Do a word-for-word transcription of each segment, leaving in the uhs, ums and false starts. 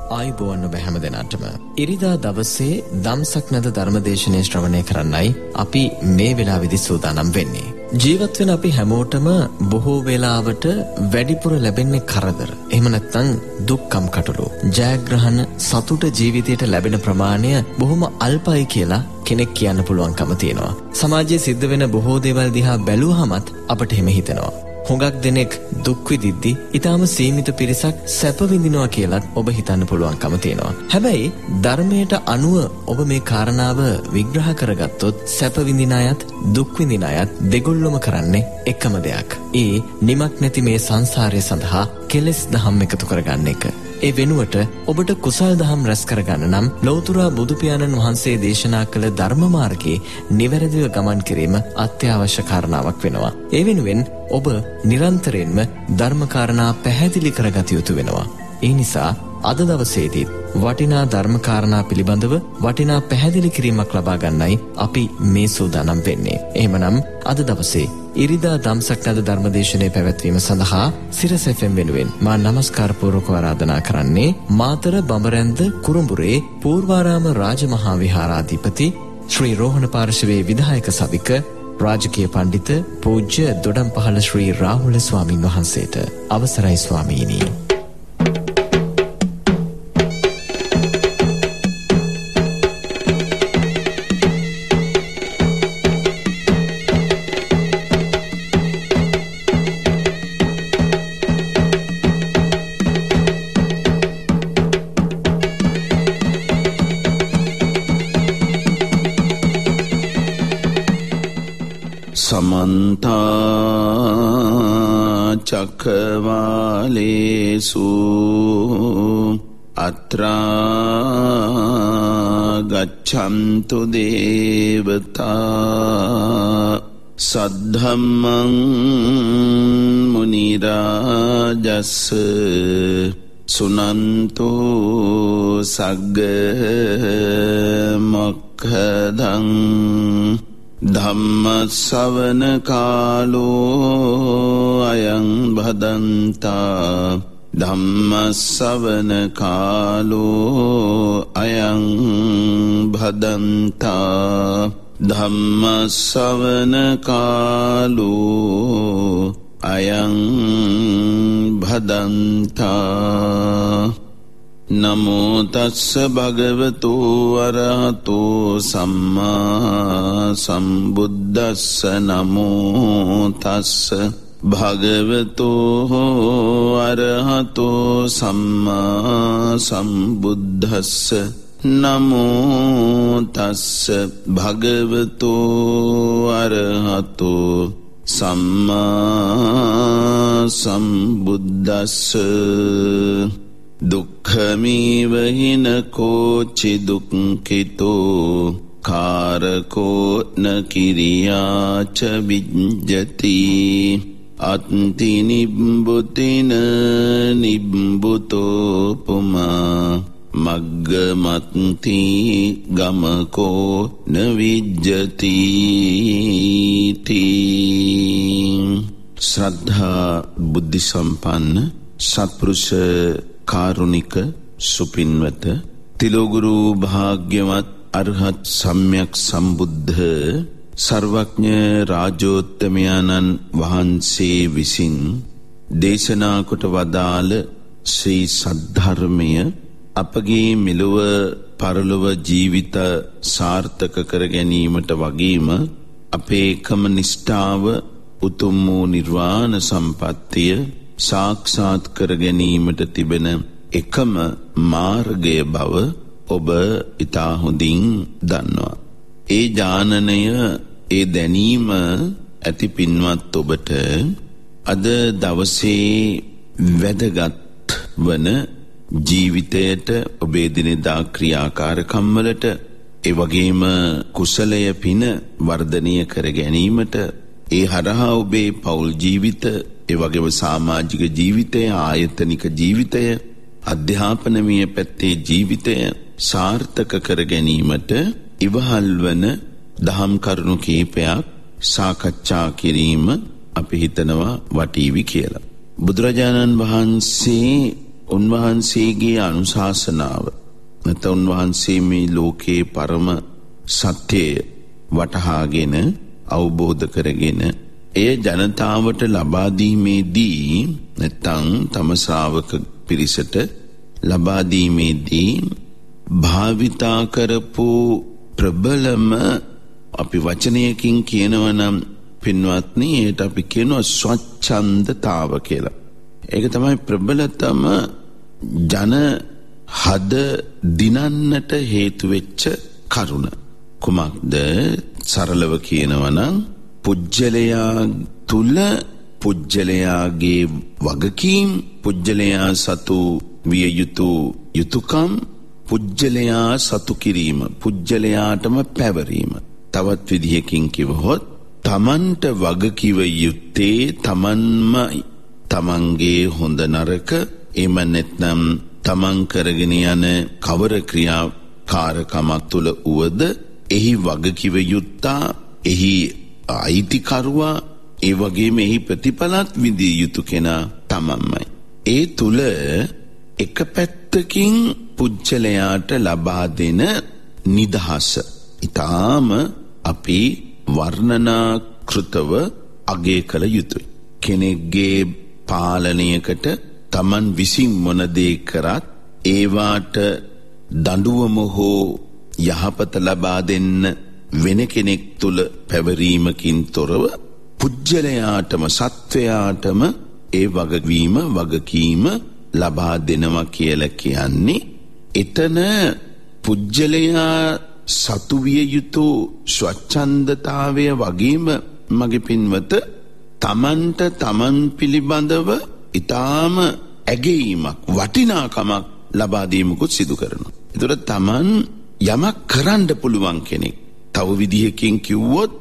ආයුබෝවන් ඔබ හැම දෙනාටම. ඉරිදා දවසේ දම්සක් නැද ධර්මදේශනය ශ්‍රවණය කරන්නයි අපි මේ වෙලාවේදී සූදානම් වෙන්නේ. ජීවත් වෙන අපි හැමෝටම බොහෝ වෙලාවට වැඩිපුර ලැබෙන්නේ කරදර. එහෙම නැත්නම් දුක්ඛම් කටළු. ජයග්‍රහණ සතුට ජීවිතයට ලැබෙන ප්‍රමාණය බොහොම අල්පයි කියලා කෙනෙක් කියන්න පුළුවන්කම තියෙනවා. සමාජයේ සිද්ධ වෙන බොහෝ දේවල් දිහා බැලුවහමත් අපට එහෙම හිතෙනවා. හුඟක් දෙනෙක් දුක් විඳිද්දි ඊටාම සීමිත පිරිසක් සැප විඳිනවා කියලත් ඔබ හිතන්න පුළුවන්කම තියෙනවා. හැබැයි ධර්මයට අනුව ඔබ මේ කාරණාව විග්‍රහ කරගත්තොත් සැප විඳින අයත් දුක් විඳින අයත් දෙගොල්ලොම කරන්නේ එකම දෙයක්. ඒ නිමක් නැති මේ සංසාරය සඳහා කෙලෙස් දහම් එකතු කරගන්න එක. ඒ වෙනුවට ඔබට කුසල් දහම් රැස් කරගන්න නම් ලෞතුරා බුදු පියාණන් වහන්සේ දේශනා කළ ධර්ම මාර්ගයේ නිවැරදිව ගමන් කිරීම අත්‍යවශ්‍ය කාරණාවක් වෙනවා. ඒ වෙනුවෙන් ඔබ නිරන්තරයෙන්ම ධර්ම කාරණා පැහැදිලි කරගත යුතු වෙනවා. ඒ නිසා අද දවසේදී වටිනා ධර්ම කාරණා පිළිබඳව වටිනා පැහැදිලි කිරීමක් ලබා ගන්නයි අපි මේ සූදානම් වෙන්නේ. එහෙමනම් අද දවසේ ඉරිදා දම්සක් නැද ධර්මදේශනයේ පැවැත්වීම සඳහා සිරස එෆ් එම් වෙනුවෙන් මා නමස්කාර පූර්වකව ආරාධනා කරන්නේ මාතර බඹරැන්ද කුරුඹුරේ පූර්වාරාම රාජමහා විහාරාධිපති ශ්‍රී රෝහණ පාර්ශවයේ විධායක සභික රාජකීය පඬිත පූජ්‍ය දොඩම්පහළ ශ්‍රී රාහුල ස්වාමින් වහන්සේට. අවසරයි ස්වාමීනි. समन्ता चक्रवालेषु अत्रा गच्छन्तु देवता सद्धम्मं मुनिराजस् सुनन्तो सग्ग मोक्खदं ධම්ම ශ්‍රවණ කාලෝ අයං භදන්තා ධම්ම ශ්‍රවණ කාලෝ අයං භදන්තා ධම්ම ශ්‍රවණ කාලෝ අයං භදන්තා. නමෝ තස්ස භගවතු අරහතෝ සම්මා සම්බුද්දස්ස නමෝ තස්ස භගවතු අරහතෝ සම්මා සම්බුද්දස්ස නමෝ තස්ස භගවතු අරහතෝ සම්මා සම්බුද්දස්ස. දුක්ඛමීව හිනකෝචි දුක්ඛිතෝ කාරකෝ න කිරියාච විජ්ජති අත්ති නිබ්බුතින නිබ්බුතෝ පුමා මග්ගමත්ති ගමකෝ න විජ්ජති තී. ශ්‍රද්ධා බුද්ධ සම්පන්න සත්පුරුෂ කාරුණික සුපින්වත තිලෝගුරු භාග්‍යවත් අරහත් සම්්‍යක් සම්බුද්ධ සර්වඥ රාජෝත්තමයන්න් වහන්සේ විසින් දේශනා කොට වදාළ ශ්‍රී සද්ධර්මය අපගේ මෙලොව පරලොව ජීවිත සාර්ථක කර ගැනීමට වගේම අපේ එකම නිෂ්ඨාව උතුම් වූ නිර්වාණ සම්පත්තිය සාක්ෂාත් කර ගැනීමට තිබෙන එකම මාර්ගය බව ඔබ ඉතා හොඳින් දන්නවා. ඒ ඥානනය ඒ දැනීම ඇති පින්වත් ඔබට අද දවසේ වැදගත් වන ජීවිතයට ඔබේ දිනදා ක්‍රියාකාරකම් වලට ඒ වගේම කුසලය පින වර්ධනය කර ගැනීමට ඒ හරහා ඔබේ පෞල් ජීවිත ඒ වගේම සමාජික ජීවිතය ආයතනික ජීවිතය අධ්‍යාපනමය පැත්තේ ජීවිතය සාර්ථක කර ගැනීමට ඉවහල් වන දහම් කරුණු කීපයක් සාකච්ඡා කිරීම අපි හිතනවා වටීවි කියලා. බුදුරජාණන් වහන්සේ උන්වහන්සේගේ අනුශාසනාව නැත්නම් උන්වහන්සේ මේ ලෝකේ පරම සත්‍යය වටහාගෙන අවබෝධ කරගෙන එය ජනතාවට ලබා දීමේදී නැත්නම් තම ශ්‍රාවක පිරිසට ලබා දීමේදී භාවිතා කරපු ප්‍රබලම අපි වචනයකින් කියනවා නම් පින්වත්නි ඒට අපි කියනවා ස්වච්ඡන්දතාව කියලා. ඒක තමයි ප්‍රබලතම ජන හද දිනන්නට හේතු වෙච්ච කරුණ. කුමක්ද? සරලව කියනවා නම් පුජ්‍යලයා තුල පුජ්‍යලයාගේ වගකීම්, පුජ්‍යලයා සතු විය යුතු යුතුයකම්, පුජ්‍යලයා සතු කිරීම, පුජ්‍යලයාටම පැවරීම. තවත් විදිහකින් කිවහොත් තමන්ට වගකිව යුත්තේ තමන්මයි. තමන්ගේ හොඳ නරක එම නැත්නම් තමන් කරගෙන යන කවර ක්‍රියාකාරකමක් තුළ උවද එහි වගකිව යුත්තා, එහි අයිතිකරුවා, ඒ වගේම එහි ප්‍රතිඵලත් විඳිය යුතු කෙනා තමන්මයි. ඒ තුළ එක පැත්තකින් පුජ්‍යලයාට ලබා දෙන නිදහස ඊටාම අපි වර්ණනාකෘතව අගය කළ යුතුයි. කෙනෙක්ගේ පාලනයකට තමන් විසින් මොන දේ කරත් ඒවාට දඬුවම හෝ යහපත ලබා දෙන්න වෙන කෙනෙක් තුල පැවරීමකින් තොරව පුජ්‍යලයාටම සත්වයාටම ඒ වගවීම වගකීම ලබා දෙනවා කියලා කියන්නේ එතන පුජ්‍යලයා සතු විය යුතු ස්වච්ඡන්දතාවය වගේම මගේ පින්වත තමන්ට තමන් පිළිබඳව ඊටාම ඇගීමක් වටිනාකමක් ලබා දීමකුත් සිදු කරනවා. ඒතර තමන් යමක් කරන්න පුළුවන් කෙනෙක්. තව විදිහකින් කිව්වොත්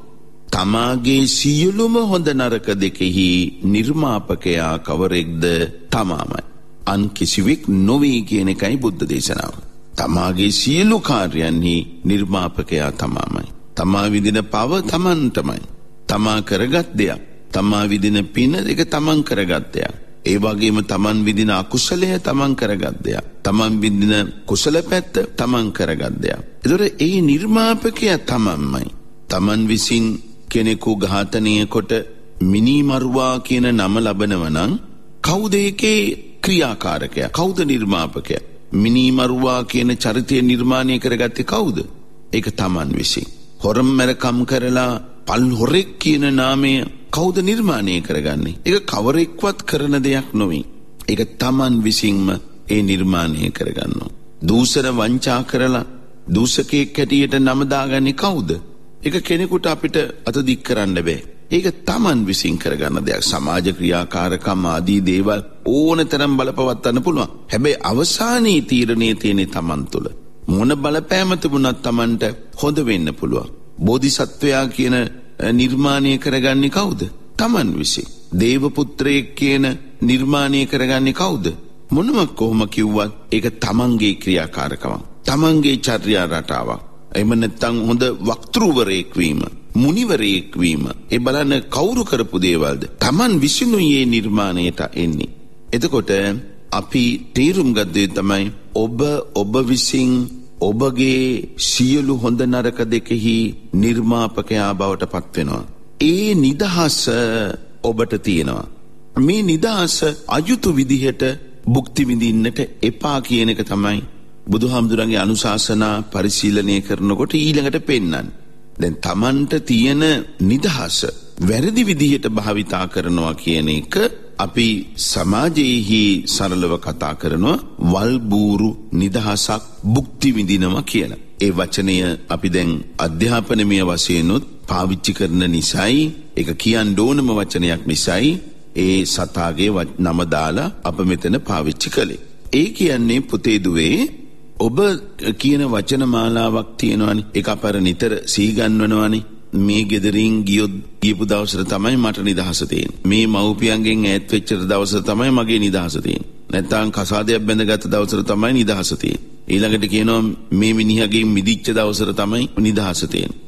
තමාගේ සියලුම හොඳ නරක දෙකෙහි නිර්මාපකයා කවරෙක්ද? තමාමයි. අන් කිසිවෙක් නොවේ කියන එකයි බුද්ධ දේශනාව. තමාගේ සියලු කාර්යයන්හි නිර්මාපකයා තමාමයි. තමා විදින පව තමන්ටමයි. තමා කරගත් දෙයක්. තමා විදින පින එක තමන් කරගත් දෙයක්. ඒ වගේම තමන් විදින අකුසලය තමන් කරගත් දෙයක්. තමන් විදින කුසල පැත්ත තමන් කරගත් දෙයක්. ඒතර ඒ නිර්මාපකයා තමන්මයි. තමන් විසින් කෙනෙකු ඝාතනය කොට මිනිමරුවා කියන නම ලබනවා නම් කවුද ඒකේ ක්‍රියාකාරකයා? කවුද නිර්මාපකයා? මිනිමරුවා කියන චරිතය නිර්මාණය කරගත්තේ කවුද? ඒක තමන් විසින්. හොරම් මරකම් කරලා පල් හොරෙක් කියන නාමය කවුද නිර්මාණය කරගන්නේ? ඒක කවරෙක්වත් කරන දෙයක් නොවේ. ඒක තමන් විසින්ම ඒ නිර්මාණය කරගන්නවා. දූෂණ වංචා කරලා දූෂකෙක් හැටියට නම දාගන්නේ කවුද? ඒක කෙනෙකුට අපිට අත දික් කරන්න බෑ. ඒක තමන් විසින් කරගන්න දෙයක්. සමාජ ක්‍රියාකාරකම් ආදී දේවල් ඕනතරම් බලපවත්වන්න පුළුවන්. හැබැයි අවසානයේ තීරණය තියෙන්නේ තමන් තුළ. මොන බලපෑම තිබුණත් තමන්ට හොඳ වෙන්න පුළුවන්. බෝධිසත්වයා කියන නිර්මාණය කරගන්නේ කවුද? තමන් විසින්. දේව පුත්‍රයෙක් කියන නිර්මාණය කරගන්නේ කවුද? මොනම කොහොම කිව්වත් ඒක තමන්ගේ ක්‍රියාකාරකම. තමන්ගේ චර්යා රටාවක්. එහෙම නැත්නම් හොඳ වක්තෘවරයෙක් වීම, මුනිවරයෙක් වීම. ඒ බලන්න කවුරු කරපු දේවල්ද? තමන් විසිනුයි මේ නිර්මාණයට එන්නේ. එතකොට අපි තීරුම් ගත්තේ තමයි ඔබ ඔබ විසින් ඔබගේ සියලු හොඳ නරක දෙකෙහි නිර්මාපකයා බවට පත් වෙනවා. ඒ නිදහස ඔබට තියෙනවා. මේ නිදහස අයුතු විදිහට භුක්ති විඳින්නට එපා කියන එක තමයි බුදුහාමුදුරන්ගේ අනුශාසනා පරිශීලනය කරනකොට ඊළඟට පෙන්වන්නේ. දැන් Tamanට තියෙන නිදහස වැරදි විදිහට භාවිතා කරනවා කියන එක අපි සමාජයේහි සරලව කතා කරනවා වල්බూరు නිදහසක් භුක්ති විඳිනවා කියලා. ඒ වචනය අපි දැන් අධ්‍යාපනමය වශයෙන් උත් පාවිච්චි කරන නිසායි, ඒක කියන්න ඕනම වචනයක් නිසායි ඒ සතාගේ නම දාලා අප මෙතන පාවිච්චි කළේ. ඒ කියන්නේ පුතේ දුවේ ඔබ කියන වචන මාලාවක් තියෙනවානේ. ඒක අපර නිතර සීගන්වනවානේ. මේ ගෙදරින් ගියොත් ගියපු දවසට තමයි මට නිදහස තියෙන්නේ. මේ මව්පියන්ගෙන් ඈත් වෙච්ච දවසට තමයි මගේ නිදහස තියෙන්නේ. නැත්නම් කසාදයක් බැඳගත් දවසට තමයි නිදහස තියෙන්නේ. ඊළඟට කියනවා මේ මිනිහගෙන් මිදිච්ච දවසට තමයි නිදහස තියෙන්නේ.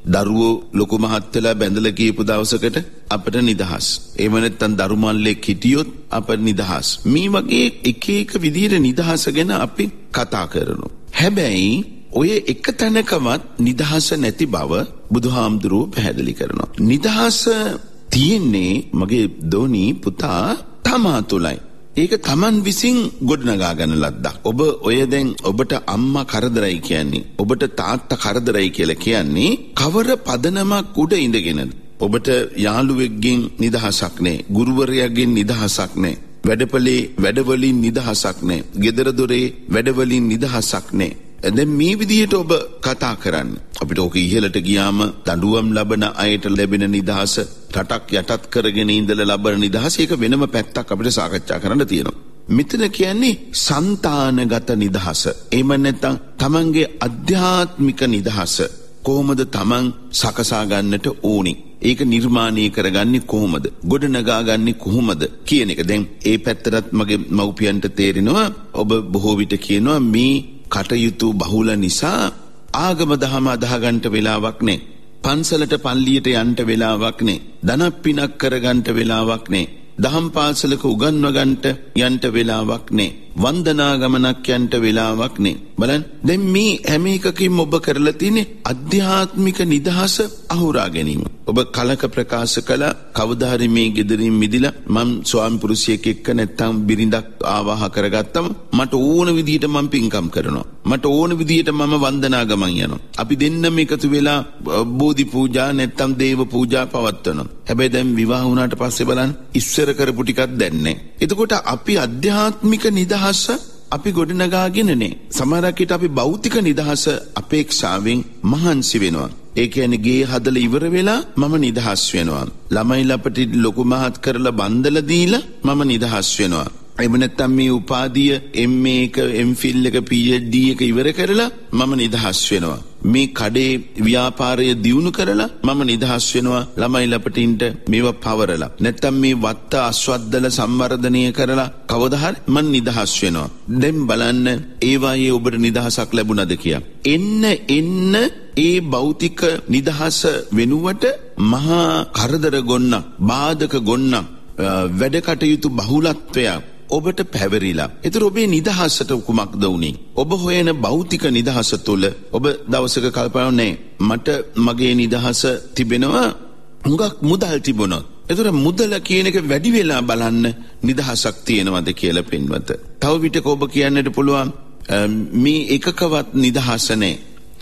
දරුවෝ ලොකු මහත් වෙලා බැඳලා කියපු දවසකට අපිට නිදහස්. එහෙම නැත්නම් දරුමල්ලෙක් හිටියොත් අපිට නිදහස්. මේ වගේ එක එක විදිහට නිදහස ගැන අපි කතා කරනවා. හැබැයි ඔය එක තැනකවත් නිදහස නැති බව බුදුහාමුදුරුවෝ පැහැදිලි කරනවා. නිදහස තියෙන්නේ මගේ දෝනි පුතා තමා තුලයි. ඒක Taman විසින් ගොඩනගා ගන්න ලද්දක්. ඔබ ඔය දැන් ඔබට අම්මා කරදරයි කියන්නේ, ඔබට තාත්තා කරදරයි කියලා කියන්නේ කවර පදනමක් උඩ ඉඳගෙනද? ඔබට යාළුවෙක්ගෙන් නිදහසක් නැහැ, ගුරුවරයාගෙන් නිදහසක් නැහැ, වැඩපලේ වැඩවලින් නිදහසක් නැහැ, ගෙදර දොරේ වැඩවලින් නිදහසක් නැහැ. දැන් මේ විදිහට ඔබ කතා කරන්න. අපිට ඕක ඉහළට ගියාම දඬුවම් ලබන අයට ලැබෙන නිදහස, රටක් යටත් කරගෙන ඉඳලා ලබන නිදහස, ඒක වෙනම පැත්තක් අපිට සාකච්ඡා කරන්න තියෙනවා. මෙතන කියන්නේ సంతానගත නිදහස. එහෙම නැත්නම් තමන්ගේ අධ්‍යාත්මික නිදහස කොහොමද තමන් සකසා ගන්නට ඕනි? ඒක නිර්මාණය කරගන්නේ කොහොමද? ගොඩනගා ගන්නේ කොහොමද කියන එක. දැන් ඒ පැත්තටත් මගේ මව්පියන්ට තේරෙනවා. ඔබ බොහෝ විට කියනවා මේ කටයුතු බහුල නිසා ආගම දහම අදහ ගන්නට වෙලාවක් නැහැ. පන්සලට පල්ලියට යන්න වෙලාවක් නැහැ. ධනක් පිනක් කරගන්න වෙලාවක් නැහැ. දහම් පාසලක උගන්ව ගන්නට යන්න වෙලාවක් නැහැ. වන්දනා ගමනක් යන්න වෙලාවක් නැහැ. බලන්න දැන් මේ හැම එකකින්ම ඔබ කරලා තියෙන්නේ අධ්‍යාත්මික නිදහස අහුරා ගැනීම. ඔබ කලක ප්‍රකාශ කළ කවදා හරි මේ ගෙදරින් මිදිලා මම ස්වාමි පුරුෂයෙක් එක්ක නැත්තම් බිරිඳක් ආවාහ කරගත්තම මට ඕන විදිහට මම පින්කම් කරනවා. මට ඕන විදිහට මම වන්දනා ගමන් යනවා. අපි දෙන්නම එකතු වෙලා බෝධි පූජා නැත්තම් දේව පූජා පවත්වනවා. හැබැයි දැන් විවාහ වුණාට පස්සේ බලන්න ඉස්සර කරපු ටිකක් දැන් නැහැ. එතකොට අපි අධ්‍යාත්මික නිදහස අපි ගොඩනගාගෙන නැහැ. සමහරක් විට අපි භෞතික නිදහස අපේක්ෂාවෙන් මහන්සි වෙනවා. ඒ කියන්නේ ගේ හදලා ඉවර වෙලා මම නිදහස් වෙනවා. ළමයි ලපටි ලොකු මහත් කරලා බන්දලා දීලා මම නිදහස් වෙනවා. එහෙම නැත්නම් මේ උපාධිය එම් ඒ එක එම් ෆිල් එක පී එච් ඩී එක ඉවර කරලා මම නිදහස් වෙනවා. මේ කඩේ ව්‍යාපාරය දියුණු කරලා මම නිදහස් වෙනවා. ළමයි ලපටින්ට මේවා පවරලා නැත්නම් මේ වත්ත අස්වද්දල සංවර්ධනය කරලා කවදා හරි මම නිදහස් වෙනවා. දැන් බලන්න ඒ වායේ ඔබට නිදහසක් ලැබුණාද කියලා. එන්න එන්න ඒ භෞතික නිදහස වෙනුවට මහා කරදර ගොන්න, බාධක ගොන්න, වැඩ කටයුතු බහුලත්වයක් ඔබට පැවරිලා. ඒතර ඔබේ නිදහසට කුමක්ද උනේ? ඔබ හොයන භෞතික නිදහස තුළ ඔබ දවසක කල්පනා නැහැ මට මගේ නිදහස තිබෙනවා හුඟක් මුදල් තිබුණොත්. ඒතර මුදල කියන එක වැඩි වෙලා බලන්න නිදහසක් තියෙනවද කියලා පින්වත. තව විටක ඔබ කියන්නට පුළුවන් මේ එකකවත් නිදහස නැහැ.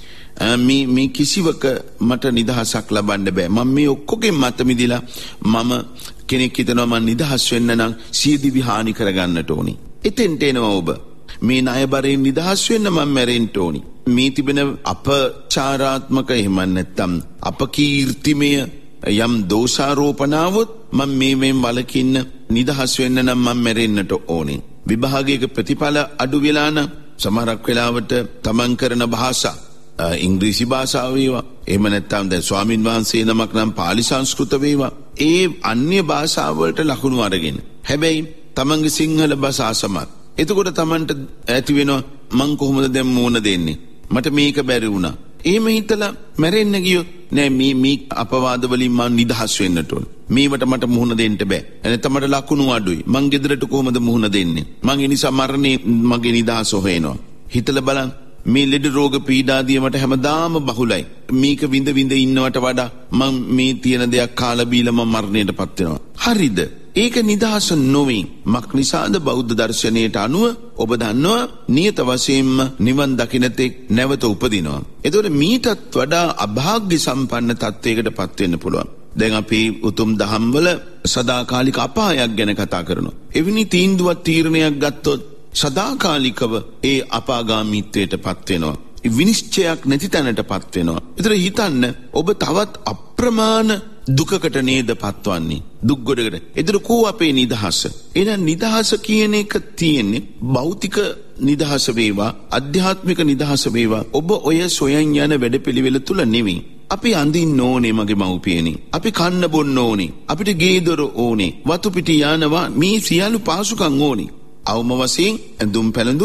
මේ මේ කිසිවක මට නිදහසක් ලබන්න බෑ. මම මේ ඔක්කොගෙන් මත මිදිලා මම කෙනෙක් හිතනවා මම නිදහස් වෙන්න නම් සියදිවි හානි කරගන්නට ඕනි. එතෙන්ට එනවා ඔබ. මේ ණයබරෙන් නිදහස් වෙන්න මම මැරෙන්න ඕනි. මේ තිබෙන අපචාරාත්මක එහෙම නැත්නම් අපකීර්තිමය යම් දෝෂාරෝපණාවොත් මම මේ මෙන් වලකින්න නිදහස් වෙන්න නම් මම මැරෙන්නට ඕනි. විභාගයක ප්‍රතිඵල අඩු වෙලා නම් සමහරක් වෙලාවට තමන් කරන භාෂා ඉංග්‍රීසි භාෂාව වේවා, එහෙම නැත්නම් දැන් ස්වාමින් වහන්සේ නමක් නම් පාලි සංස්කෘත වේවා, ඒ අන්‍ය භාෂාවලට ලකුණු අරගෙන හැබැයි තමන්ගේ සිංහල භාෂා අසමත්. එතකොට තමන්ට ඇති වෙනවා මං කොහොමද දැන් මෝන දෙන්නේ, මට මේක බැරි වුණා. එහෙම හිතලා මැරෙන්න ගියොත් නෑ මේ මේ අපවාද වලින් මං නිදහස් වෙන්නට ඕන. මේවට මට මුහුණ දෙන්න බෑ. එනතම මට ලකුණු අඩුයි. මං ගෙදරට කොහොමද මුහුණ දෙන්නේ? මං ඒ නිසා මරණේ මගේ නිදහස හොයනවා. හිතලා බලන්න මේ ලෙඩ රෝග පීඩාදිය මට හැමදාම බහුලයි. මේක විඳ විඳ ඉන්නවට වඩා මම මේ තියෙන දෙයක් කාලා බීලා මම මරණයටපත් වෙනවා. හරිද? ඒක නිදහස නොවේ. මක් නිසාද? බෞද්ධ දර්ශනයට අනුව ඔබ දන්නවා නියත වශයෙන්ම නිවන් දකින්නතෙක් නැවත උපදිනවා. ඒතකොට මීටත් වඩා අභාග්‍ය සම්පන්න තත්වයකටපත් වෙන්න පුළුවන්. දැන් අපි උතුම් දහම්වල සදාකාලික අපායක් ගැන කතා කරනවා. එවැනි තීන්දුවක් තීරණයක් ගත්තොත් සදාකාලිකව ඒ අපාගාමීත්වයට පත් වෙනවා. විනිශ්චයක් නැති තැනට පත් වෙනවා. ඒතර හිතන්න ඔබ තවත් අප්‍රමාණ දුකකට නේද පත්වන්නේ, දුක් ගොඩකට. ඒතර කෝ අපේ නිදහස? එහෙනම් නිදහස කියන එක තියෙන්නේ භෞතික නිදහස වේවා, අධ්‍යාත්මික නිදහස වේවා. ඔබ ඔය සොයන් යන වැඩපිළිවෙල තුල නෙවෙයි. අපි අඳින්න ඕනේ මගේ මව්පියනි. අපි කන්න බොන්න ඕනේ. අපිට ගේ දොර ඕනේ. වතු පිටි යානවා මේ සියලු පාසුකම් ඕනේ. අවම වශයෙන් ඇඳුම් පැළඳුම්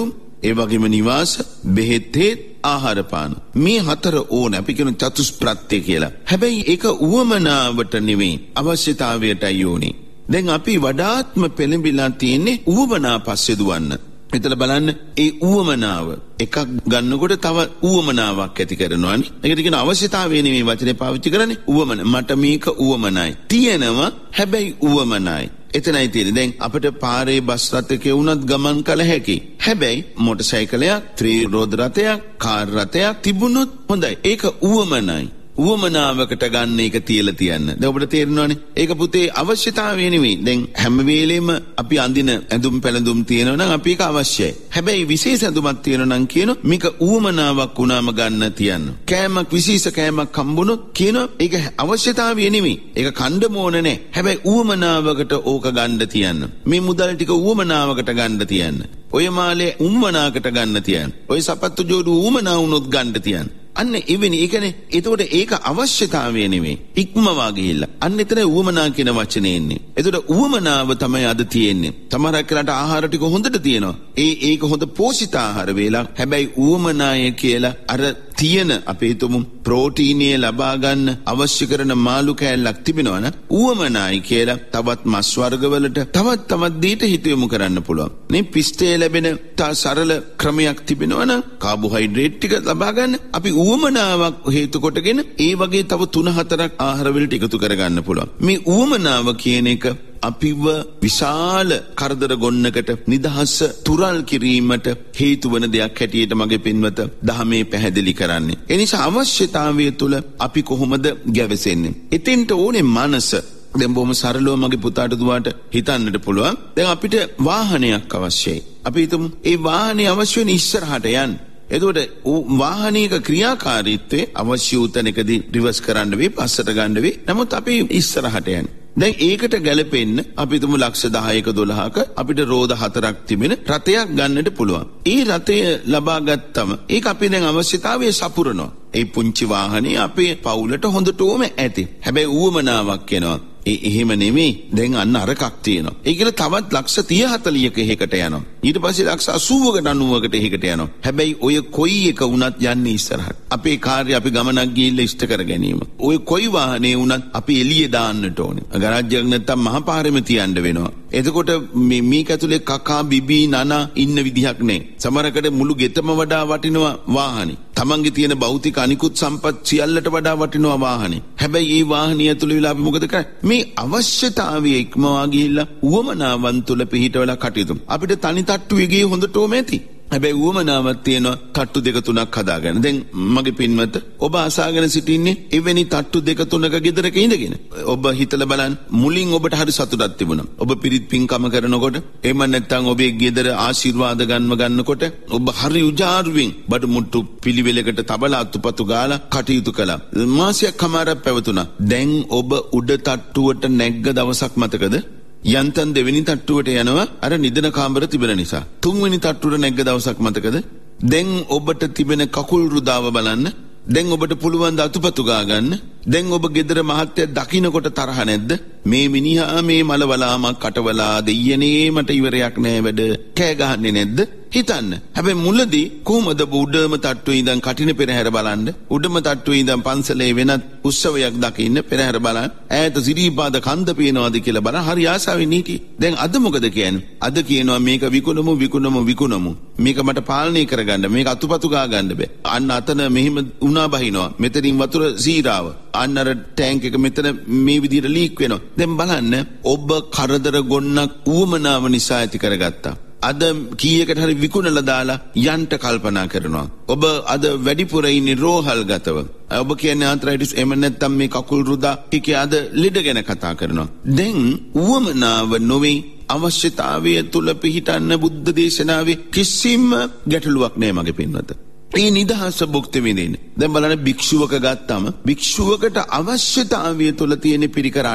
ඒ වගේම නිවාස, බෙහෙත්, ආහාර පාන. මේ හතර ඕන අපි කියන චතුස්ප්‍රත්‍ය කියලා. හැබැයි ඒක උවමනාවට නෙවෙයි අවශ්‍යතාවයටයි ඕනේ. දැන් අපි වඩාත්ම පෙළඹිලා තියෙන්නේ උවමනා පස්සේ දුවන්න. එතන බලන්න ඒ උවමනාව එකක් ගන්නකොට තව උවමනාවක් ඇති කරනවානේ. ඒකට කියන අවශ්‍යතාවය නෙමෙයි වචනේ පාවිච්චි කරන්නේ. උවමන. මට මේක උවමනයි. තියෙනවා හැබැයි උවමනයි. එතනයි තියෙන්නේ. දැන් අපිට පාරේ බස් රථයක වුණත් ගමන් කළ හැකි. හැබැයි මොටර් සයිකලයක්, ත්‍රිරෝද රථයක්, කාර් රථයක් තිබුණොත් හොඳයි. ඒක උවමනයි. උවමනාවකට ගන්න එක තියලා තියන්න. දැන් ඔබට තේරෙනවනේ. ඒක පුතේ අවශ්‍යතාවය නෙවෙයි. දැන් හැම වෙලෙම අපි අඳින ඇඳුම් පැළඳුම් තියෙනවා නම් අපි ඒක අවශ්‍යයි. හැබැයි විශේෂ ඇඳුමක් තියෙනවා නම් කියන මේක උවමනාවක් වුණාම ගන්න තියන්න. කෑමක් විශේෂ කෑමක් හම්බුනොත් කියන ඒක අවශ්‍යතාවය නෙවෙයි. ඒක කණ්ඩ මොන නැහැ. හැබැයි උවමනාවකට ඕක ගන්න තියන්න. මේ මුදල් ටික උවමනාවකට ගන්න තියන්න. ඔය මාලේ උම්මනාකට ගන්න තියන්න. ඔය සපත්තු ජෝඩු උවමනා වුණොත් ගන්න තියන්න. අන්න එවැනි ඒ කියන්නේ එතකොට ඒක අවශ්‍යතාවය නෙවෙයි ඉක්මවා ගිහිල්ලා අන්න එතන උවමනා කියන වචනේ එන්නේ. එතකොට උවමනාව තමයි අද තියෙන්නේ. තමරක් කරලා ආහාර ටික හොඳට තියෙනවා. ඒ ඒක හොඳ පෝෂිත ආහාර වේලා. හැබැයි උවමනාය කියලා අර තියෙන අපි හිතමු ප්‍රෝටීනිය ලබා ගන්න අවශ්‍ය කරන මාළු කෑල්ලක් තිබෙනවනම් උවමනායි කියලා තවත් මස් වර්ගවලට තවත් තවත් දෙයට හිත යොමු කරන්න පුළුවන්. මේ පිස්තේ ලැබෙන තා සරල ක්‍රමයක් තිබෙනවනම් කාබෝහයිඩ්‍රේට් ටික ලබා ගන්න අපි උවමනාවක් හේතු කොටගෙන ඒ වගේ තව තුන හතරක් ආහාර වලට එකතු කරගන්න පුළුවන්. මේ උවමනාව කියන එක අපිව විශාල කරදර ගොන්නකට නිදහස තුරල් කිරීමට හේතු වන දෙයක් හැටියට මගේ පින්වත දහමේ පැහැදිලි කරන්නේ. ඒ නිසා අවශ්‍යතාවය තුළ අපි කොහොමද ගැවසෙන්නේ? එතෙන්ට ඕනේ මනස. දැන් බොහොම සරලව මගේ පුතාට දුවාට හිතන්නට පුළුවන්. දැන් අපිට වාහනයක් අවශ්‍යයි. අපි හිතමු ඒ වාහනේ අවශ්‍ය වෙන ඉස්සරහට යන්න. එතකොට වාහනයක ක්‍රියාකාරීත්වයේ අවශ්‍ය උතනකදී රිවර්ස් කරන්න වෙයි, පස්සට ගන්න වෙයි. නමුත් අපි ඉස්සරහට යන්නේ. දැන් ඒකට ගැලපෙන්න අපි තුමු ලක්ෂ දහයක දොළහක අපිට රෝද හතරක් තිබෙන රථයක් ගන්නට පුළුවන්. ඒ රථය ලබා ගත්තම ඒක අපේ දැන් අවශ්‍යතාවය සපුරනවා. ඒ පුංචි වාහනේ අපේ පවුලට හොඳටම ඇති. හැබැයි ඌවමනාවක් එනවා. ඒ එහෙම නෙමෙයි. දැන් අන්න අරකක් තියෙනවා. ඒ කියලා තවත් ලක්ෂ තිහ හතලිහක එහෙකට යනවා. ඊට පස්සේ ලක්ෂ අසූවකට අනූවකට එහෙකට යනවා. හැබැයි ඔය කොයි එක වුණත් යන්නේ ඉස්සරහට. අපේ කාර්ය අපි ගමනක් ගිහිල්ලා ඉෂ්ට කර ගැනීම. ඔය කොයි වාහනේ වුණත් අපි එළිය දාන්නට ඕනේ. ගරාජ්‍යයක් නැත්තම් මහ පාරෙම තියන්න වෙනවා. එතකොට මේ මේක ඇතුලේ කකා බිබී නනා ඉන්න විදිහක් නැහැ. සමහරකට මුළු ගෙතම වඩා වටිනවා වාහනේ. තමන්ගේ තියෙන භෞතික අනිකුත් සම්පත් සියල්ලට වඩා වටිනවා වාහනේ. හැබැයි මේ වාහනිය ඇතුලේ වෙලා අපි මොකද කරන්නේ? මේ අවශ්‍යතාවය ඉක්මවා ගිහිල්ලා උවමනාවන් තුල පිහිටවලා කටයුතු. අපිට තනි තට්ටුවේ ගියේ හොඳටම ඇති. හැබැයි උවමනාවක් තියෙනවා තට්ටු දෙක තුනක් හදාගන්න. දැන් මගේ පින්වත ඔබ අසාගෙන සිටින්නේ එවැනි තට්ටු දෙක තුනක ගෙදරක ඉඳගෙන. ඔබ හිතලා බලන්න මුලින් ඔබට හරි සතුටක් තිබුණා. ඔබ පිරිත් පින්කම කරනකොට එහෙම නැත්නම් ඔබේ ගෙදර ආශිර්වාද ගන්නව ගන්නකොට ඔබ හරි උජාරුවෙන් බඩු මුට්ටු පිළිවෙලකට තබලා අතුපතු ගාලා කටයුතු කළා. මාසයක් කමාරක් පැවතුණා. දැන් ඔබ උඩ තට්ටුවට නැග්ග දවසක් මතකද? යන්තම් දෙවෙනි තට්ටුවට යනවා අර නිදන කාමර තිබෙන නිසා. තුන්වෙනි තට්ටුවට නැග්ග දවසක් මතකද? දැන් ඔබට තිබෙන කකුල් රුදාව බලන්න. දැන් ඔබට පුළුවන් ද අතුපතු ගා ගන්න. දැන් ඔබ ගෙදර මහත්තයා දකින්නකොට තරහ නැද්ද? මේ මිනිහා මේ මලවලාමක් කටවලා දෙයියනේ මට ඉවරයක් නෑ වැඩ කෑ ගහන්නේ නැද්ද? හිතන්න. හැබැයි මුලදී කොහොමද උඩම තට්ටුවේ ඉඳන් කටින පෙරහැර බලන්න, උඩම තට්ටුවේ ඉඳන් පන්සලේ වෙනත් උත්සවයක් දකින්න පෙරහැර බලන්න, ඈත සිරිපාද කන්ද පේනවාද කියලා බලන්න හරි ආසාවෙන් හිටියේ. දැන් අද මොකද කියන්නේ? අද කියනවා මේක විකුණමු විකුණමු විකුණමු. මේක මට පාලනය කරගන්න, මේක අතුපතු ගා ගන්න බෑ. අන්න අතන මෙහිම උණා බහිනවා. මෙතනින් වතුර සීරාව. අන්න අර ටැංක් එක මෙතන මේ විදිහට ලීක් වෙනවා. දැන් බලන්න ඔබ කරදර ගොන්නක් උවමනාව නිසා ඇති කරගත්තා. අද කීයකට හරි විකුණලා දාලා යන්ට කල්පනා කරනවා. ඔබ අද වැඩිපුර ඉන්නේ රෝහල් ගතව. ඔබ කියන්නේ ආන්ත්‍රයිටිස් එම නැත්නම් මේ කකුල් රුදා ටිකේ අද ලෙඩ ගැන කතා කරනවා. දැන් උවමනාව නොවේ අවශ්‍යතාවය තුල පිහිටන්න බුද්ධ දේශනාවේ කිසිම ගැටලුවක් නැහැ මගේ පින්වත. ඒ නිදහස භුක්ති විඳින්න. දැන් බලන්න භික්ෂුවක ගත්තම භික්ෂුවකට අවශ්‍යතාවය තුල තියෙන පිරිකර අටයි.